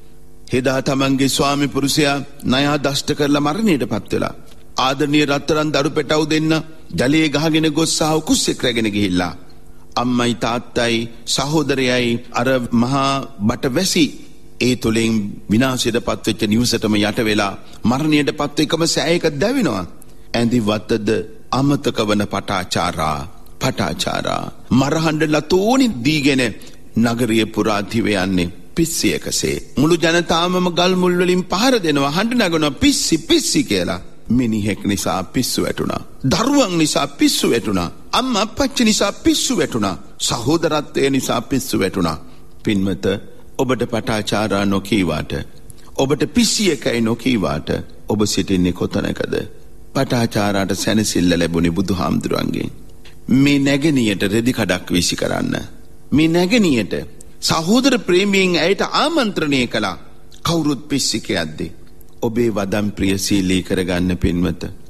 හෙදා තමන්ගේ ස්වාමි පුරුෂයා ණයා දෂ්ට කරලා මරණයට පත් වෙලා ආදරණීය රත්තරන් දරු පෙටව දෙන්න ජලයේ ගහගෙන ගොස් සහ කුස්සෙක් රැගෙන ගිහිල්ලා අම්මයි තාත්තයි සහෝදරයයි අර මහා බට වැසි ඒ තුලින් විනාශයට පත්වෙච්ච නිවසටම යට වෙලා මරණයට පත්ව එකම සෑයක දැවෙනවා. ඇඳි වතද අමතක වන පටාචාරා පටාචාරා මරහඬ ලතෝනි දීගෙන නගරිය පුරා දිව යන්නේ පිස්සියකසේ. මුළු ජනතාවම ගල් මුල් වලින් පහර දෙනවා, හඬ නගනවා පිස්සි පිස්සි කියලා. මිනිහෙක් නිසා පිස්සු වැටුණා. දරුවන් නිසා පිස්සු වැටුණා. අම්මා අප්පච්චි නිසා පිස්සු වැටුණා. සහෝදරත්වය නිසා පිස්සු වැටුණා. පින්මත ඔබට පටාචාරා නොකීවාට, ඔබට පිස්සියකයි නොකීවාට ඔබ සිටින්නේ කොතනකද? පටාචාරාට සැනසෙල්ල ලැබුණේ බුදුහාමුදුරන්ගෙන්. මේ නැගණියට රෙදි කඩක් විසි කරන්න, මේ නැගණියට සහෝදර ප්‍රේමයෙන් ඇයට ආමන්ත්‍රණය කළා. කවුරුත් පිස්සිකයක්ද? ඔබේ වදම් ප්‍රියශීලී කරගන්න පින්වත.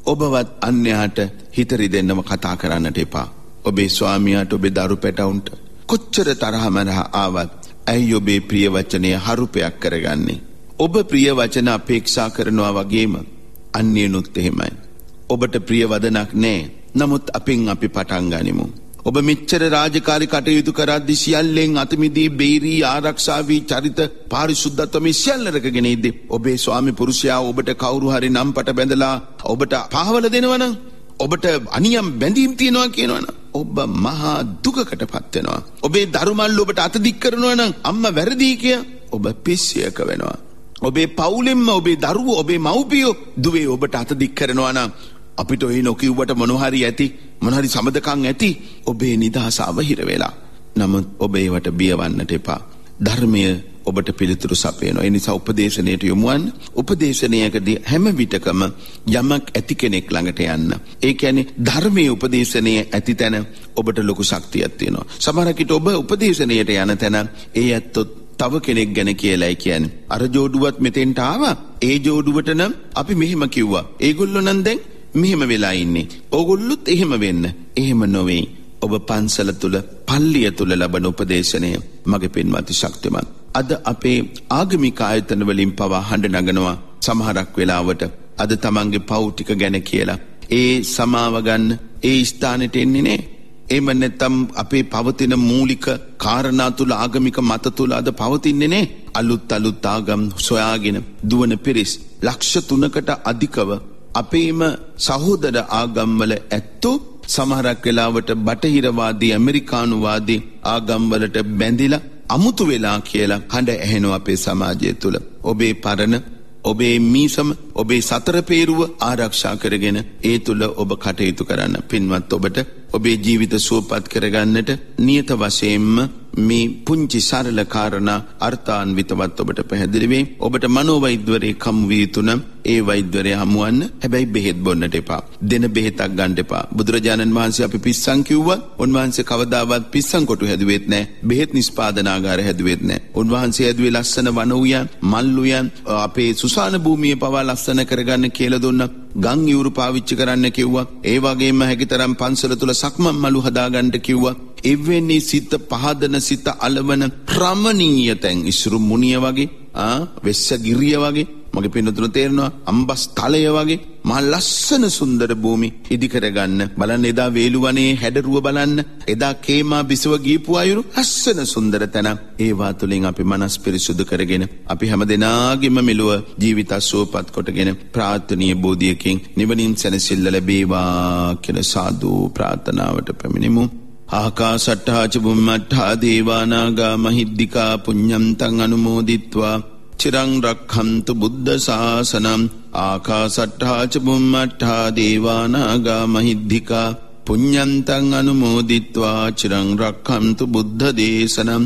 ඔබවත් අන්‍යයාට හිත රිදෙන්නම කතා කරන්නට එපා. ඔබේ ස්වාමියාට ඔබේ දරු පැටවුන්ට කොච්චර තරහ මරහ ආවත් ඇයි ඔබේ ප්‍රිය වචනය හරුපයක් කරගන්නේ? ඔබ ප්‍රිය වචන අපේක්ෂා කරනවා වගේම අන්‍යනුත් එහෙමයි. ඔබට ප්‍රිය වදනක් නැහැ. නමුත් අපෙන් අපි පටන් ගනිමු. ඔබ මෙච්චර රාජකාරී කටයුතු කරද්දී සියල්ලෙන් අතමිදී බේරී ආරක්ෂා වී චරිත පාරිශුද්ධත්ව මේ සියල්ල රැකගෙන ඉද්දී ඔබේ ස්වාමි පුරුෂයා ඔබට කවුරු හරි නම්පට බැඳලා ඔබට පාවල දෙනවනම් ඔබට අනියම් බැඳීම් තියනවා කියනවනම් ඔබ මහා දුකකටපත් වෙනවා. ඔබේ දරුමල් ඔබට අත දික් කරනවා නම් අම්මා වැරදි කිය ඔබ පිස්සියක වෙනවා. ඔබේ පවුලෙන්ම ඔබේ දරුවෝ ඔබේ මව්පියෝ දුවේ ඔබට අත දික් කරනවා නම් අපිට ඔය නොකියුවට මොනහරි ඇති මොනහරි සමදකම් ඇති ඔබේ නිදහස අවහිර වෙලා. නමුත් ඔබ ඒවට බියවන්නට එපා. ධර්මය ඔබට පිළිතුරු සපයනවා. ඒ නිසා උපදේශනයට යොමු වන්න. උපදේශනයකදී හැම විටකම යමක් ඇති කෙනෙක් ළඟට යන්න. ඒ කියන්නේ ධර්මයේ උපදේශනයේ ඇති තැන ඔබට ලොකු ශක්තියක් තියෙනවා. සමහර විට ඔබ උපදේශනයට යන තැන ඒ ඇත්තොත් තව කෙනෙක් ගැන කියලායි කියන්නේ. අර ජෝඩුවත් මෙතෙන්ට ආවා. ඒ ජෝඩුවට නම් අපි මෙහෙම කිව්වා. ඒගොල්ලෝ නම් දැන් මෙහෙම වෙලා ඉන්නේ. ඕගොල්ලොත් එහෙම වෙන්න. එහෙම නොවේ. ඔබ පන්සල තුල පල්ලිය තුල ලබන උපදේශනය මගේ පින්වත්නි ශක්තිමත්. අද අපේ ආගමික ආයතන වලින් පවා හඬ නගනවා සමහරක් වෙලාවට අද තමන්ගේ පව් ටික ගැන කියලා. ඒ සමාව ගන්න ඒ ස්ථානෙට එන්නේ නැහැ. එහෙම නැත්නම් අපේ පවතින මූලික කාරණා තුල ආගමික මත තුල අද පවතින්නේ නැහැ. අලුත් අලුත් ආගම් සොයාගෙන දුවන පිරිස් ලක්ෂ තුනකට අධිකව අපේම සහෝදර ආගම්වල ඇත්තෝ සමහරක් වෙලාවට බටහිරවාදී ඇමරිකානුවාදී ආගම්වලට බැඳිලා අමුතු වෙලා කියලා හඬ ඇහෙනවා අපේ සමාජය තුළ. ඔබේ පරණ ඔබේ මීසම ඔබේ සතර පේරුව ආරක්ෂා කරගෙන ඒ තුළ ඔබ කටයුතු කරන්න. පින්වත් ඔබට ඔබේ ජීවිත සුවපත් කරගන්නට නියත වශයෙන්ම මේ පුංචි සරල කාරණා අර්ථාන්විතවත් ඔබට පැහැදිලි වේ. ඔබට මනෝවෛද්‍යවරයෙක් හමු වී තුන ඒ වෛද්‍යවරයා හමුවන්න. හැබැයි බෙහෙත් බොන්නට එපා. දෙන බෙහෙතක් ගන්න එපා. බුදුරජාණන් වහන්සේ අපි පිස්සන් කිව්වා. උන්වහන්සේ කවදාවත් පිස්සන් කොටු හැදුවෙත් නැහැ. බෙහෙත් නිෂ්පාදනාගාර හැදුවෙත් නැහැ. උන්වහන්සේ හැදුවේ ලස්සන වන උයන්, මල් උයන්, අපේ සුසාන භූමිය පවා ලස්සන කරගන්න කියලා දුන්නා. ගම් යූරු පාවිච්චි කරන්න කිව්වා. ඒ වගේම හැකිතරම් පන්සල තුල සක්මන් මලු හදාගන්න කිව්වා. එවැනි සිත පහදන සිත අලවන රමණීය තැන් ඉසුරු මුනිය වගේ ආ වෙස්ස ගිරිය වගේ මගේ පින්නතුන තේරෙනවා අම්බස් තලය වගේ මහ ලස්සන සුන්දර භූමි ඉදි කරගන්න බලන්න. එදා වේලුවනේ හැඩරුව බලන්න. එදා කේමා බිසව ගියපු අයුරු ලස්සන සුන්දර තැන. ඒවා තුලින් අපි මනස් පිරිසුදු කරගෙන අපි හැමදෙනාගේම මෙලොව ජීවිත සුවපත් කොටගෙන ප්‍රාර්ථනීය බෝධියකින් නිවනින් සැනසෙල්ල ලැබේවා කියලා සාදු ප්‍රාර්ථනාවට පැමිණෙමු. ආකාසට්ඨා ච බුම්මට්ඨා දේවානාගා මහිද්దికා පුඤ්ඤන්තං අනුමෝදිත්වා චිරං රක්ඛන්තු බුද්ධ ශාසනං. ආකාසට්ඨා ච බුම්මට්ඨා දේවානාගා මහිද්దికා පුඤ්ඤන්තං අනුමෝදිත්වා චිරං රක්ඛන්තු බුද්ධ දේශනං.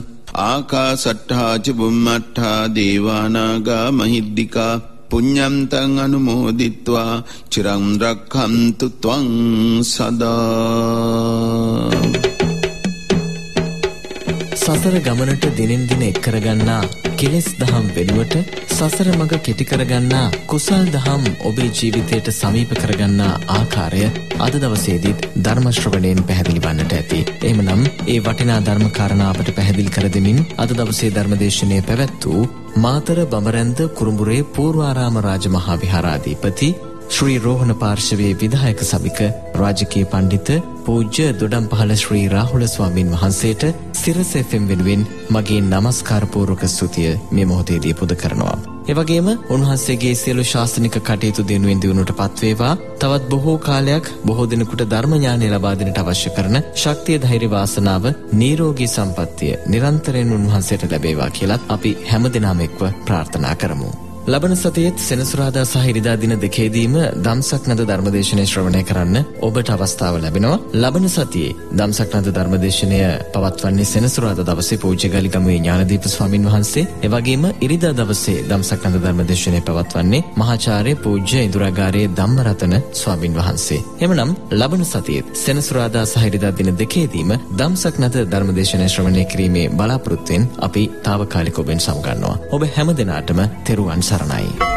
ආකාසට්ඨා ච බුම්මට්ඨා දේවානාගා මහිද්దికා පුඤ්ඤන්තං අනුමෝදිත්වා චිරං රක්ඛන්තු ත්වං සදා. සසර ගමනට දිනෙන් දින එක් කරගන්නා කෙලෙස් දහම් වෙනුවට සසර මඟ කෙටි කරගන්නා කුසල් දහම් ඔබේ ජීවිතයට සමීප කරගන්නා ආකාරය අද දවසේදීත් ධර්ම ශ්‍රවණයෙන් පැහැදිලි වන්නට ඇති. එහෙමනම් ඒ වටිනා ධර්ම කාරණා අපට පැහැදිලි කර දෙමින් අද දවසේ ධර්මදේශනය පැවැත් වූ මාතර බඹරැන්ද කුරුඹුරේ පූර්වාරාම රාජමහා විහාරාධිපති ශ්‍රී රෝහණ පාර්ශවයේ විධායක සභික රාජකීය පඬිත පූජ්‍ය දොඩම්පහළ ශ්‍රී රාහුල ස්වාමීන් වහන්සේට සිරස එෆ් එම් වෙනුවෙන් මගේ නමස්කාර පූර්වක ස්තුතිය මේ මොහොතේදී පුද කරනවා. එවැගේම උන්වහන්සේගේ සියලු ශාසනික කටයුතු දිනුවෙන් දිනුවට පත්වේවා. තවත් බොහෝ කාලයක් බොහෝ දිනකට ධර්ම ඥානය ලබා දෙන්නට අවශ්‍ය කරන ශක්තිය ධෛර්ය වාසනාව නිරෝගී සම්පන්නිය නිරන්තරයෙන් උන්වහන්සේට ලැබේවා කියලා අපි හැමදෙනාම එක්ව ප්‍රාර්ථනා කරමු. ලබන සතියේත් සෙනසුරාදා සහ ඉරිදා දින දෙකේදීම දම්සක් නද ධර්මදේශනය ශ්‍රවණය කරන්න ඔබට අවස්ථාව ලැබෙනවා. ලබන සතියේ දම්සක් නද ධර්මදේශනය පවත්වන්නේ සෙනසුරාදා දවසේ පූජ්‍ය ගලිගමුවේ ඥානදීප ස්වාමින් වහන්සේ. එවැගේම ඉරිදා දවසේ දම්සක් නද ධර්මදේශනය පවත්වන්නේ මහාචාර්ය පූජ්‍ය ඉඳුරාගාරයේ ධම්මරතන ස්වාමින් වහන්සේ. එමනම් ලබන සතියේත් සෙනසුරාදා සහ ඉරිදා දින දෙකේදීම දම්සක් නද ධර්මදේශනය ශ්‍රවණය කිරීමේ බලාපොරොත්තුෙන් අපි తాවකාලිකව ඔබෙන් සමුගන්නවා. ඔබ හැම දිනාටම තෙරුවන් සරණයි.